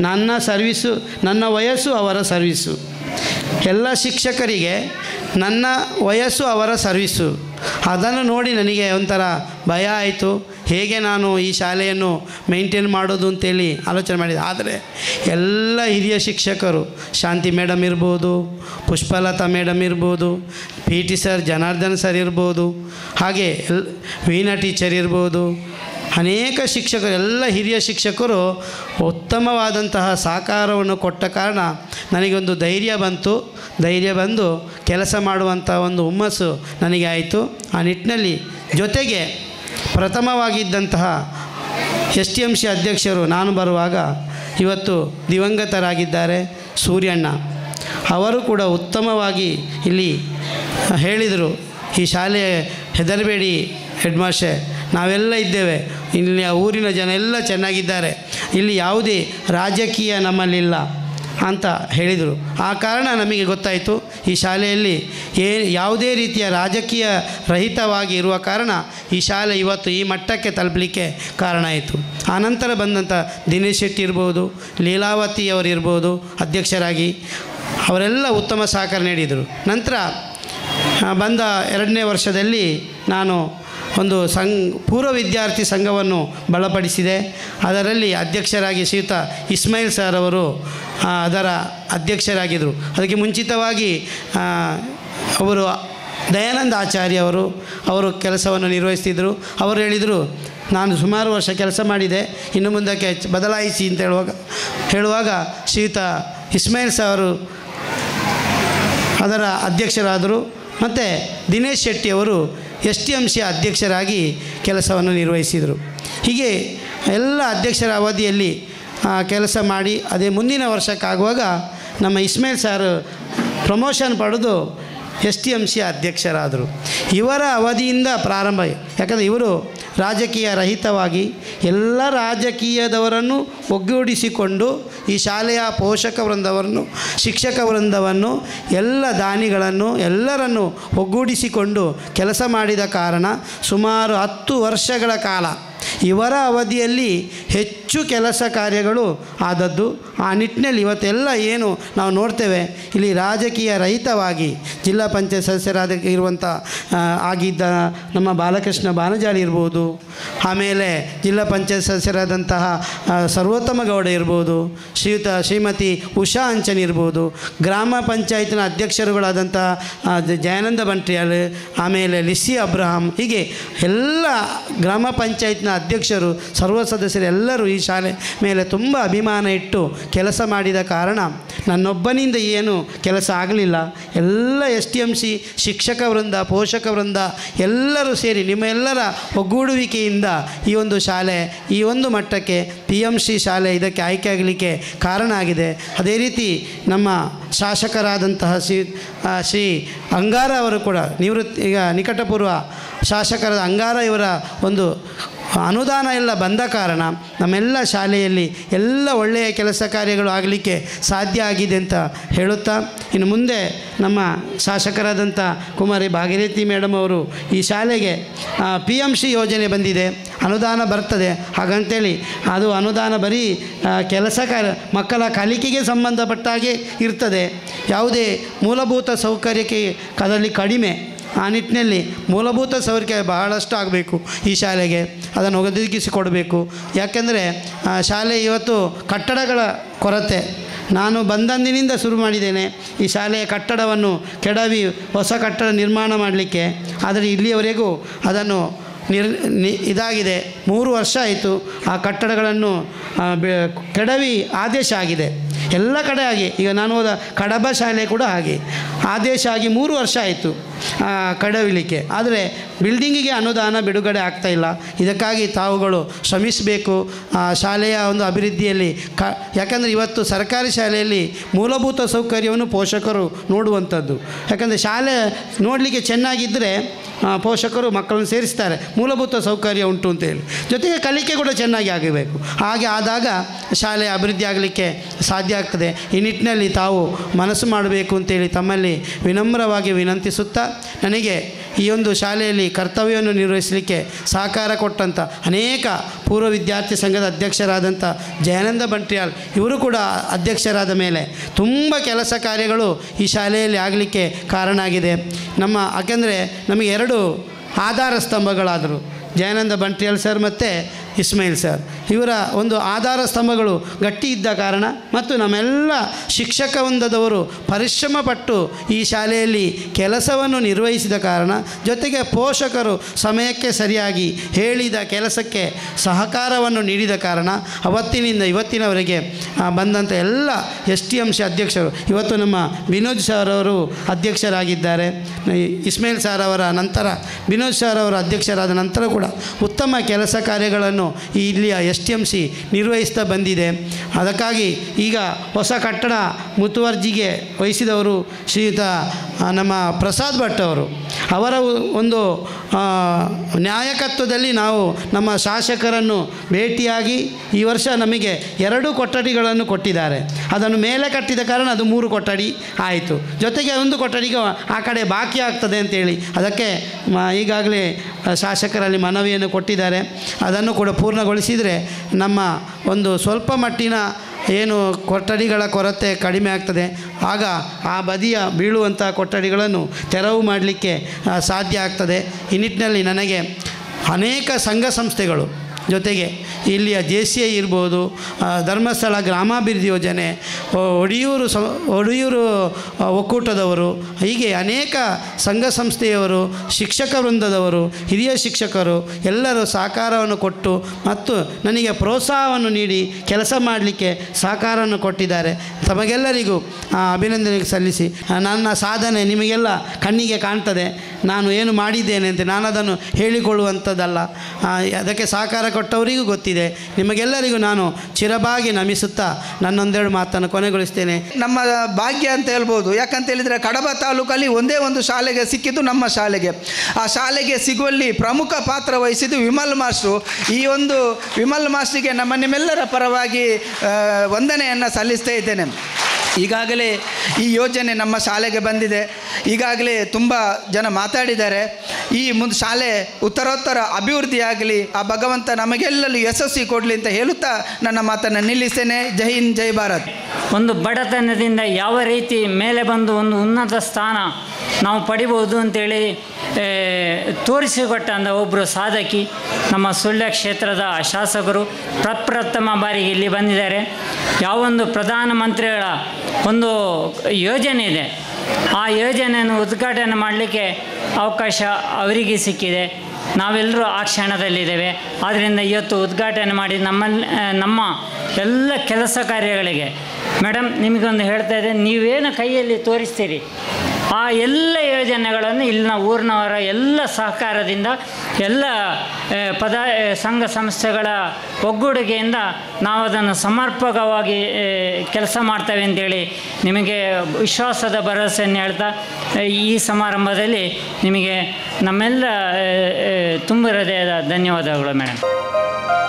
[SPEAKER 7] ನನ್ನ ವಯಸ್ಸು ಅವರ ಸರ್ವೀಸು. ಎಲ್ಲ ಶಿಕ್ಷಕರಿಗೆ ನನ್ನ ವಯಸ್ಸು ಅವರ ಸರ್ವೀಸು. ಅದನ್ನು ನೋಡಿ ನನಗೆ ಒಂಥರ ಭಯ ಆಯಿತು, ಹೇಗೆ ನಾನು ಈ ಶಾಲೆಯನ್ನು ಮೇಂಟೈನ್ ಮಾಡೋದು ಅಂತೇಳಿ ಆಲೋಚನೆ ಮಾಡಿದೆ. ಆದರೆ ಎಲ್ಲ ಹಿರಿಯ ಶಿಕ್ಷಕರು, ಶಾಂತಿ ಮೇಡಮ್ ಇರ್ಬೋದು, ಪುಷ್ಪಲತಾ ಮೇಡಮ್ ಇರ್ಬೋದು, PT ಸರ್, ಜನಾರ್ದನ್ ಸರ್ ಇರ್ಬೋದು, ಹಾಗೆ ವೀಣಾ ಟೀಚರ್ ಇರ್ಬೋದು, ಅನೇಕ ಶಿಕ್ಷಕರು, ಎಲ್ಲ ಹಿರಿಯ ಶಿಕ್ಷಕರು ಉತ್ತಮವಾದಂತಹ ಸಹಕಾರವನ್ನು ಕೊಟ್ಟ ಕಾರಣ ನನಗೊಂದು ಧೈರ್ಯ ಬಂದು ಕೆಲಸ ಮಾಡುವಂಥ ಒಂದು ಹುಮ್ಮಸ್ಸು ನನಗೆ ಆಯಿತು. ಆ ನಿಟ್ಟಿನಲ್ಲಿ ಜೊತೆಗೆ ಪ್ರಥಮವಾಗಿದ್ದಂತಹ STMC ಅಧ್ಯಕ್ಷರು ನಾನು ಬರುವಾಗ ಇವತ್ತು ದಿವಂಗತರಾಗಿದ್ದಾರೆ ಸೂರ್ಯಣ್ಣ, ಅವರು ಕೂಡ ಉತ್ತಮವಾಗಿ ಇಲ್ಲಿ ಹೇಳಿದರು, ಈ ಶಾಲೆ ಹೆದರಬೇಡಿ ಹೆಡ್ ಮಾಸ್ಟರ್, ನಾವೆಲ್ಲ ಇದ್ದೇವೆ, ಇಲ್ಲಿ ಊರಿನ ಜನ ಎಲ್ಲ ಚೆನ್ನಾಗಿದ್ದಾರೆ, ಇಲ್ಲಿ ಯಾವುದೇ ರಾಜಕೀಯ ನಮ್ಮಲ್ಲಿಲ್ಲ ಅಂತ ಹೇಳಿದರು. ಆ ಕಾರಣ ನಮಗೆ ಗೊತ್ತಾಯಿತು ಈ ಶಾಲೆಯಲ್ಲಿ ಯಾವುದೇ ರೀತಿಯ ರಾಜಕೀಯ ರಹಿತವಾಗಿ ಇರುವ ಕಾರಣ ಈ ಶಾಲೆ ಇವತ್ತು ಈ ಮಟ್ಟಕ್ಕೆ ತಲುಪಲಿಕ್ಕೆ ಕಾರಣ ಆಯಿತು. ಆನಂತರ ಬಂದಂಥ ದಿನೇಶ್ ಶೆಟ್ಟಿ ಇರ್ಬೋದು, ಲೀಲಾವತಿ ಅವರಿರ್ಬೋದು ಅಧ್ಯಕ್ಷರಾಗಿ, ಅವರೆಲ್ಲ ಉತ್ತಮ ಸಹಕಾರ ನೀಡಿದರು. ನಂತರ ಬಂದ 2ನೇ ವರ್ಷದಲ್ಲಿ ನಾನು ಒಂದು ಪೂರ್ವ ವಿದ್ಯಾರ್ಥಿ ಸಂಘವನ್ನು ಬಲಪಡಿಸಿದೆ. ಅದರಲ್ಲಿ ಅಧ್ಯಕ್ಷರಾಗಿ ಶ್ರೀಯುತ ಇಸ್ಮಾಯಿಲ್ ಸರ್ ಅವರು ಅದರ ಅಧ್ಯಕ್ಷರಾಗಿದ್ದರು. ಅದಕ್ಕೆ ಮುಂಚಿತವಾಗಿ ಅವರು ದಯಾನಂದ ಆಚಾರ್ಯ ಅವರು ಕೆಲಸವನ್ನು ನಿರ್ವಹಿಸ್ತಿದ್ದರು. ಅವರು ಹೇಳಿದರು, ನಾನು ಸುಮಾರು ವರ್ಷ ಕೆಲಸ ಮಾಡಿದೆ, ಇನ್ನು ಮುಂದಕ್ಕೆ ಬದಲಾಯಿಸಿ ಅಂತ ಹೇಳುವಾಗ ಶ್ರೀಯುತ ಇಸ್ಮಾಯಿಲ್ ಸರ್ ಅವರು ಅದರ ಅಧ್ಯಕ್ಷರಾದರು. ಮತ್ತು ದಿನೇಶ್ ಶೆಟ್ಟಿ ಅವರು STMC ಅಧ್ಯಕ್ಷರಾಗಿ ಕೆಲಸವನ್ನು ನಿರ್ವಹಿಸಿದರು. ಹೀಗೆ ಎಲ್ಲ ಅಧ್ಯಕ್ಷರ ಅವಧಿಯಲ್ಲಿ ಕೆಲಸ ಮಾಡಿ ಅದೇ ಮುಂದಿನ ವರ್ಷಕ್ಕಾಗುವಾಗ ನಮ್ಮ ಇಸ್ಮಾಯಿಲ್ ಸರ್ ಪ್ರಮೋಷನ್ ಪಡೆದು STMC ಅಧ್ಯಕ್ಷರಾದರು. ಇವರ ಅವಧಿಯಿಂದ ಪ್ರಾರಂಭ, ಯಾಕಂದರೆ ಇವರು ರಾಜಕೀಯ ರಹಿತವಾಗಿ ಎಲ್ಲ ರಾಜಕೀಯದವರನ್ನು ಒಗ್ಗೂಡಿಸಿಕೊಂಡು ಈ ಶಾಲೆಯ ಪೋಷಕ ವೃಂದವನ್ನು, ಶಿಕ್ಷಕ ವೃಂದವನ್ನು, ಎಲ್ಲ ದಾನಿಗಳನ್ನು ಎಲ್ಲರನ್ನು ಒಗ್ಗೂಡಿಸಿಕೊಂಡು ಕೆಲಸ ಮಾಡಿದ ಕಾರಣ ಸುಮಾರು 10 ವರ್ಷಗಳ ಕಾಲ ಇವರ ಅವಧಿಯಲ್ಲಿ ಹೆಚ್ಚು ಕೆಲಸ ಕಾರ್ಯಗಳು ಆದದ್ದು. ಆ ನಿಟ್ಟಿನಲ್ಲಿ ಇವತ್ತೆಲ್ಲ ಏನು ನಾವು ನೋಡ್ತೇವೆ, ಇಲ್ಲಿ ರಾಜಕೀಯ ರಹಿತವಾಗಿ ಜಿಲ್ಲಾ ಪಂಚಾಯತ್ ಸದಸ್ಯರಾದ ಆಗಿದ್ದ ನಮ್ಮ ಬಾಲಕೃಷ್ಣ ಬಾನಜಾಳಿ ಇರ್ಬೋದು, ಆಮೇಲೆ ಜಿಲ್ಲಾ ಪಂಚಾಯತ್ ಸದಸ್ಯರಾದಂತಹ ಸರ್ವೋತ್ತಮ ಗೌಡ ಇರ್ಬೋದು, ಶ್ರೀಮತಿ ಉಷಾ ಅಂಚನ್ ಇರ್ಬೋದು, ಗ್ರಾಮ ಪಂಚಾಯತ್ನ ಅಧ್ಯಕ್ಷರುಗಳಾದಂತಹ ಜಯಾನಂದ ಬಂಟ್ರಿಯಾಲ್, ಆಮೇಲೆ ಲಿಸಿ ಅಬ್ರಹಾಂ, ಹೀಗೆ ಎಲ್ಲ ಗ್ರಾಮ ಪಂಚಾಯತ್ನ ಅಧ್ಯಕ್ಷರು, ಸರ್ವ ಸದಸ್ಯರು ಎಲ್ಲರೂ ಈ ಶಾಲೆ ಮೇಲೆ ತುಂಬ ಅಭಿಮಾನ ಇಟ್ಟು ಕೆಲಸ ಮಾಡಿದ ಕಾರಣ ನನ್ನೊಬ್ಬನಿಂದ ಏನು ಕೆಲಸ ಆಗಲಿಲ್ಲ. ಎಲ್ಲ STMC ಶಿಕ್ಷಕ ವೃಂದ, ಪೋಷಕ ವೃಂದ ಎಲ್ಲರೂ ಸೇರಿ ನಿಮ್ಮ ಎಲ್ಲರ ಒಗ್ಗೂಡುವಿಕೆಯಿಂದ ಈ ಒಂದು ಶಾಲೆ ಈ ಒಂದು ಮಟ್ಟಕ್ಕೆ PMC ಶಾಲೆ ಇದಕ್ಕೆ ಆಯ್ಕೆ ಆಗಲಿಕ್ಕೆ ಕಾರಣ ಆಗಿದೆ. ಅದೇ ರೀತಿ ನಮ್ಮ ಶಾಸಕರಾದಂತಹ ಶ್ರೀ ಅಂಗಾರ ಅವರು ಕೂಡ ಈಗ ನಿಕಟಪೂರ್ವ ಶಾಸಕರಾದ ಅಂಗಾರ ಇವರ ಒಂದು ಅನುದಾನ ಎಲ್ಲ ಬಂದ ಕಾರಣ ನಮ್ಮೆಲ್ಲ ಶಾಲೆಯಲ್ಲಿ ಎಲ್ಲ ಒಳ್ಳೆಯ ಕೆಲಸ ಕಾರ್ಯಗಳು ಆಗಲಿಕ್ಕೆ ಸಾಧ್ಯ ಆಗಿದೆ ಅಂತ ಹೇಳುತ್ತಾ, ಇನ್ನು ಮುಂದೆ ನಮ್ಮ ಶಾಸಕರಾದಂಥ ಕುಮಾರಿ ಭಾಗೀರಥಿ ಮೇಡಮ್ ಅವರು ಈ ಶಾಲೆಗೆ PMC ಯೋಜನೆ ಬಂದಿದೆ, ಅನುದಾನ ಬರ್ತದೆ, ಹಾಗಂತೇಳಿ ಅದು ಅನುದಾನ ಬರೀ ಕೆಲಸ ಮಕ್ಕಳ ಕಲಿಕೆಗೆ ಸಂಬಂಧಪಟ್ಟ ಹಾಗೆ ಇರ್ತದೆ, ಯಾವುದೇ ಮೂಲಭೂತ ಸೌಕರ್ಯಕ್ಕೆ ಅದರಲ್ಲಿ ಕಡಿಮೆ. ಆ ನಿಟ್ಟಿನಲ್ಲಿ ಮೂಲಭೂತ ಸೌಕರ್ಯ ಬಹಳಷ್ಟು ಆಗಬೇಕು ಈ ಶಾಲೆಗೆ, ಅದನ್ನು ಒದಗಿಸಿಕೊಡಬೇಕು. ಯಾಕೆಂದರೆ ಶಾಲೆ ಇವತ್ತು ಕಟ್ಟಡಗಳ ಕೊರತೆ, ನಾನು ಬಂದಂದಿನಿಂದ ಶುರು ಮಾಡಿದ್ದೇನೆ ಈ ಶಾಲೆಯ ಕಟ್ಟಡವನ್ನು ಕೆಡವಿ ಹೊಸ ಕಟ್ಟಡ ನಿರ್ಮಾಣ ಮಾಡಲಿಕ್ಕೆ. ಆದರೆ ಇಲ್ಲಿಯವರೆಗೂ ಅದನ್ನು ಇದಾಗಿದೆ, 3 ವರ್ಷ ಆಯಿತು. ಆ ಕಟ್ಟಡಗಳನ್ನು ಕೆಡವಿ ಆದೇಶ ಆಗಿದೆ ಎಲ್ಲ ಕಡೆ. ಹಾಗೆ ಈಗ ನಾನು ಹೋದ ಕಡಬ ಶಾಲೆ ಕೂಡ ಹಾಗೆ ಆದೇಶ ಆಗಿ 3 ವರ್ಷ ಆಯಿತು. ಕಡವಿಲಿಕ್ಕೆ. ಆದರೆ ಬಿಲ್ಡಿಂಗಿಗೆ ಅನುದಾನ ಬಿಡುಗಡೆ ಆಗ್ತಾ ಇಲ್ಲ. ಇದಕ್ಕಾಗಿ ತಾವುಗಳು ಶ್ರಮಿಸಬೇಕು ಶಾಲೆಯ ಒಂದು ಅಭಿವೃದ್ಧಿಯಲ್ಲಿ. ಯಾಕಂದರೆ ಇವತ್ತು ಸರ್ಕಾರಿ ಶಾಲೆಯಲ್ಲಿ ಮೂಲಭೂತ ಸೌಕರ್ಯವನ್ನು ಪೋಷಕರು ನೋಡುವಂಥದ್ದು. ಯಾಕಂದರೆ ಶಾಲೆ ನೋಡಲಿಕ್ಕೆ ಚೆನ್ನಾಗಿದ್ದರೆ ಪೋಷಕರು ಮಕ್ಕಳನ್ನು ಸೇರಿಸ್ತಾರೆ, ಮೂಲಭೂತ ಸೌಕರ್ಯ ಉಂಟು ಅಂತೇಳಿ. ಜೊತೆಗೆ ಕಲಿಕೆ ಕೂಡ ಚೆನ್ನಾಗಿ ಆಗಬೇಕು. ಹಾಗೆ ಆದಾಗ ಶಾಲೆ ಅಭಿವೃದ್ಧಿ ಆಗಲಿಕ್ಕೆ ಸಾಧ್ಯ ಆಗ್ತದೆ. ಈ ನಿಟ್ಟಿನಲ್ಲಿ ತಾವು ಮನಸ್ಸು ಮಾಡಬೇಕು ಅಂತೇಳಿ ತಮ್ಮಲ್ಲಿ ವಿನಮ್ರವಾಗಿ ವಿನಂತಿಸುತ್ತಾ, ನನಗೆ ಈ ಒಂದು ಶಾಲೆಯಲ್ಲಿ ಕರ್ತವ್ಯವನ್ನು ನಿರ್ವಹಿಸಲಿಕ್ಕೆ ಸಹಕಾರ ಕೊಟ್ಟಂಥ ಅನೇಕ ಪೂರ್ವ ವಿದ್ಯಾರ್ಥಿ ಸಂಘದ ಅಧ್ಯಕ್ಷರಾದಂಥ ಜಯಾನಂದ ಬಂಟ್ರಿಯಾಲ್ ಇವರು ಕೂಡ ಅಧ್ಯಕ್ಷರಾದ ಮೇಲೆ ತುಂಬ ಕೆಲಸ ಕಾರ್ಯಗಳು ಈ ಶಾಲೆಯಲ್ಲಿ ಆಗಲಿಕ್ಕೆ ಕಾರಣ ಆಗಿದೆ. ಯಾಕೆಂದರೆ ನಮಗೆ 2 ಆಧಾರ ಸ್ತಂಭಗಳಾದರು, ಜಯಾನಂದ ಬಂಟ್ರಿಯಾಲ್ ಸರ್ ಮತ್ತು ಇಸ್ಮಾಯಿಲ್ ಸರ್. ಇವರ ಒಂದು ಆಧಾರ ಸ್ತಂಭಗಳು ಗಟ್ಟಿ ಇದ್ದ ಕಾರಣ ಮತ್ತು ನಮ್ಮೆಲ್ಲ ಶಿಕ್ಷಕ ವೃಂದದವರು ಪರಿಶ್ರಮಪಟ್ಟು ಈ ಶಾಲೆಯಲ್ಲಿ ಕೆಲಸವನ್ನು ನಿರ್ವಹಿಸಿದ ಕಾರಣ, ಜೊತೆಗೆ ಪೋಷಕರು ಸಮಯಕ್ಕೆ ಸರಿಯಾಗಿ ಹೇಳಿದ ಕೆಲಸಕ್ಕೆ ಸಹಕಾರವನ್ನು ನೀಡಿದ ಕಾರಣ ಅವತ್ತಿನಿಂದ ಇವತ್ತಿನವರೆಗೆ ಬಂದಂಥ ಎಲ್ಲ STMC ಅಧ್ಯಕ್ಷರು, ಇವತ್ತು ನಮ್ಮ ವಿನೋದ್ ಸರ್ ಅವರು ಅಧ್ಯಕ್ಷರಾಗಿದ್ದಾರೆ. ಇಸ್ಮಾಯಿಲ್ ಸರ್ ಅವರ ನಂತರ ವಿನೋದ್ ಸರ್ ಅವರು ಅಧ್ಯಕ್ಷರಾದ ನಂತರ ಕೂಡ ಉತ್ತಮ ಕೆಲಸ ಕಾರ್ಯಗಳನ್ನು ಇಲ್ಲಿಯ STMC ನಿರ್ವಹಿಸ್ತಾ ಬಂದಿದೆ. ಅದಕ್ಕಾಗಿ ಈಗ ಹೊಸ ಕಟ್ಟಡ ಮುತುವರ್ಜಿಗೆ ವಹಿಸಿದವರು ಶ್ರೀಯುತ ನಮ್ಮ ಪ್ರಸಾದ್ ಭಟ್ ಅವರು. ಅವರ ಒಂದು ನಾಯಕತ್ವದಲ್ಲಿ ನಾವು ನಮ್ಮ ಶಾಸಕರನ್ನು ಭೇಟಿಯಾಗಿ ಈ ವರ್ಷ ನಮಗೆ 2 ಕೊಠಡಿಗಳನ್ನು ಕೊಟ್ಟಿದ್ದಾರೆ. ಅದನ್ನು ಮೇಲೆ ಕಟ್ಟಿದ ಕಾರಣ ಅದು 3 ಕೊಠಡಿ ಆಯಿತು. ಜೊತೆಗೆ 1 ಕೊಠಡಿಗೆ ಆ ಕಡೆ ಬಾಕಿ ಆಗ್ತದೆ ಅಂತೇಳಿ ಅದಕ್ಕೆ ಈಗಾಗಲೇ ಶಾಸಕರಲ್ಲಿ ಮನವಿಯನ್ನು ಕೊಟ್ಟಿದ್ದಾರೆ. ಅದನ್ನು ಕೂಡ ಪೂರ್ಣಗೊಳಿಸಿದರೆ ನಮ್ಮ ಒಂದು ಸ್ವಲ್ಪ ಮಟ್ಟಿನ ಏನು ಕೊಠಡಿಗಳ ಕೊರತೆ ಕಡಿಮೆ ಆಗ್ತದೆ. ಆಗ ಆ ಬದಿಯ ಬೀಳುವಂಥ ಕೊಠಡಿಗಳನ್ನು ತೆರವು ಮಾಡಲಿಕ್ಕೆ ಸಾಧ್ಯ ಆಗ್ತದೆ. ಈ ನಿಟ್ಟಿನಲ್ಲಿ ನನಗೆ ಅನೇಕ ಸಂಘ ಸಂಸ್ಥೆಗಳು, ಜೊತೆಗೆ ಇಲ್ಲಿಯ JCI ಇರ್ಬೋದು, ಧರ್ಮಸ್ಥಳ ಗ್ರಾಮಾಭಿವೃದ್ಧಿ ಯೋಜನೆ, ಒಡಿಯೂರು ಒಕ್ಕೂಟದವರು, ಹೀಗೆ ಅನೇಕ ಸಂಘ ಸಂಸ್ಥೆಯವರು, ಶಿಕ್ಷಕ ವೃಂದದವರು, ಹಿರಿಯ ಶಿಕ್ಷಕರು ಎಲ್ಲರೂ ಸಹಕಾರವನ್ನು ಕೊಟ್ಟು ಮತ್ತು ನನಗೆ ಪ್ರೋತ್ಸಾಹವನ್ನು ನೀಡಿ ಕೆಲಸ ಮಾಡಲಿಕ್ಕೆ ಸಹಕಾರವನ್ನು ಕೊಟ್ಟಿದ್ದಾರೆ. ತಮಗೆಲ್ಲರಿಗೂ ಅಭಿನಂದನೆ ಸಲ್ಲಿಸಿ, ನನ್ನ ಸಾಧನೆ ನಿಮಗೆಲ್ಲ ಕಣ್ಣಿಗೆ ಕಾಣ್ತದೆ. ನಾನು ಏನು ಮಾಡಿದ್ದೇನೆ ಅಂತ ನಾನು ಅದನ್ನು ಹೇಳಿಕೊಳ್ಳುವಂಥದ್ದಲ್ಲ. ಅದಕ್ಕೆ ಸಹಕಾರ ಕೊಟ್ಟವರಿಗೂ ಗೊತ್ತಿದೆ. ನಿಮಗೆಲ್ಲರಿಗೂ ನಾನು ಚಿರಬಾಗಿ ನಮಿಸುತ್ತಾ ನನ್ನೊಂದೆರಡು ಮಾತನ್ನು ಕೊನೆಗೊಳಿಸ್ತೇನೆ.
[SPEAKER 8] ನಮ್ಮ ಭಾಗ್ಯ ಅಂತ ಹೇಳ್ಬೋದು. ಯಾಕಂತ ಹೇಳಿದರೆ ಕಡಬ ತಾಲೂಕಲ್ಲಿ ಒಂದೇ ಒಂದು ಶಾಲೆಗೆ ಸಿಕ್ಕಿದ್ದು ನಮ್ಮ ಶಾಲೆಗೆ. ಆ ಶಾಲೆಗೆ ಸಿಗುವಲ್ಲಿ ಪ್ರಮುಖ ಪಾತ್ರ ವಹಿಸಿದ್ದು ವಿಮಲ್ ಮಾಸ್ಟ್ರು. ಈ ಒಂದು ವಿಮಲ್ ಮಾಸ್ಟ್ರಿಗೆ ನಿಮ್ಮೆಲ್ಲರ ಪರವಾಗಿ ವಂದನೆಯನ್ನು ಸಲ್ಲಿಸ್ತಾ ಇದ್ದೇನೆ. ಈಗಾಗಲೇ ಈ ಯೋಜನೆ ನಮ್ಮ ಶಾಲೆಗೆ ಬಂದಿದೆ. ಈಗಾಗಲೇ ತುಂಬ ಜನ ಮಾತಾಡಿದ್ದಾರೆ. ಈ ಶಾಲೆ ಉತ್ತರೋತ್ತರ ಅಭಿವೃದ್ಧಿಯಾಗಲಿ, ಆ ಭಗವಂತ ನಮಗೆಲ್ಲರೂ ಯಶಸ್ವಿ ಕೊಡಲಿ ಅಂತ ಹೇಳುತ್ತಾ ನನ್ನ ಮಾತನ್ನು ನಿಲ್ಲಿಸ್ತೇನೆ. ಜೈ ಹಿಂದ್, ಜೈ ಭಾರತ್.
[SPEAKER 9] ಒಂದು ಬಡತನದಿಂದ ಯಾವ ರೀತಿ ಮೇಲೆ ಬಂದು ಒಂದು ಉನ್ನತ ಸ್ಥಾನ ನಾವು ಪಡಿಬೋದು ಅಂತೇಳಿ ತೋರಿಸಿಕೊಟ್ಟಂಥ ಒಬ್ಬರು ಸಾಧಕಿ ನಮ್ಮ ಸುಳ್ಯ ಕ್ಷೇತ್ರದ ಶಾಸಕರು ಪ್ರಪ್ರಥಮ ಬಾರಿಗೆ ಇಲ್ಲಿ ಬಂದಿದ್ದಾರೆ. ಯಾವೊಂದು ಪ್ರಧಾನಮಂತ್ರಿಗಳ ಒಂದು ಯೋಜನೆ ಇದೆ, ಆ ಯೋಜನೆಯನ್ನು ಉದ್ಘಾಟನೆ ಮಾಡಲಿಕ್ಕೆ ಅವಕಾಶ ಅವರಿಗೆ ಸಿಕ್ಕಿದೆ. ನಾವೆಲ್ಲರೂ ಆ ಕ್ಷಣದಲ್ಲಿದ್ದೇವೆ. ಆದ್ದರಿಂದ ಇವತ್ತು ಉದ್ಘಾಟನೆ ಮಾಡಿ ನಮ್ಮ ಎಲ್ಲ ಕೆಲಸ ಕಾರ್ಯಗಳಿಗೆ ಮೇಡಮ್ ನಿಮಗೊಂದು ಹೇಳ್ತಾ ಇದ್ದೆ, ನೀವೇನು ಕೈಯಲ್ಲಿ ತೋರಿಸ್ತೀರಿ ಆ ಎಲ್ಲ ಯೋಜನೆಗಳನ್ನು ಇಲ್ಲಿನ ಊರಿನವರ ಎಲ್ಲ ಸಹಕಾರದಿಂದ ಎಲ್ಲ ಸಂಘ ಸಂಸ್ಥೆಗಳ ಒಗ್ಗೂಡಿಗೆಯಿಂದ ನಾವು ಅದನ್ನು ಸಮರ್ಪಕವಾಗಿ ಕೆಲಸ ಮಾಡ್ತೇವೆ ಅಂತೇಳಿ ನಿಮಗೆ ವಿಶ್ವಾಸದ ಭರವಸೆಯನ್ನು ಹೇಳ್ತಾ ಈ ಸಮಾರಂಭದಲ್ಲಿ ನಿಮಗೆ ನಮ್ಮೆಲ್ಲ ತುಂಬ ಹೃದಯದ ಧನ್ಯವಾದಗಳು ಮೇಡಮ್.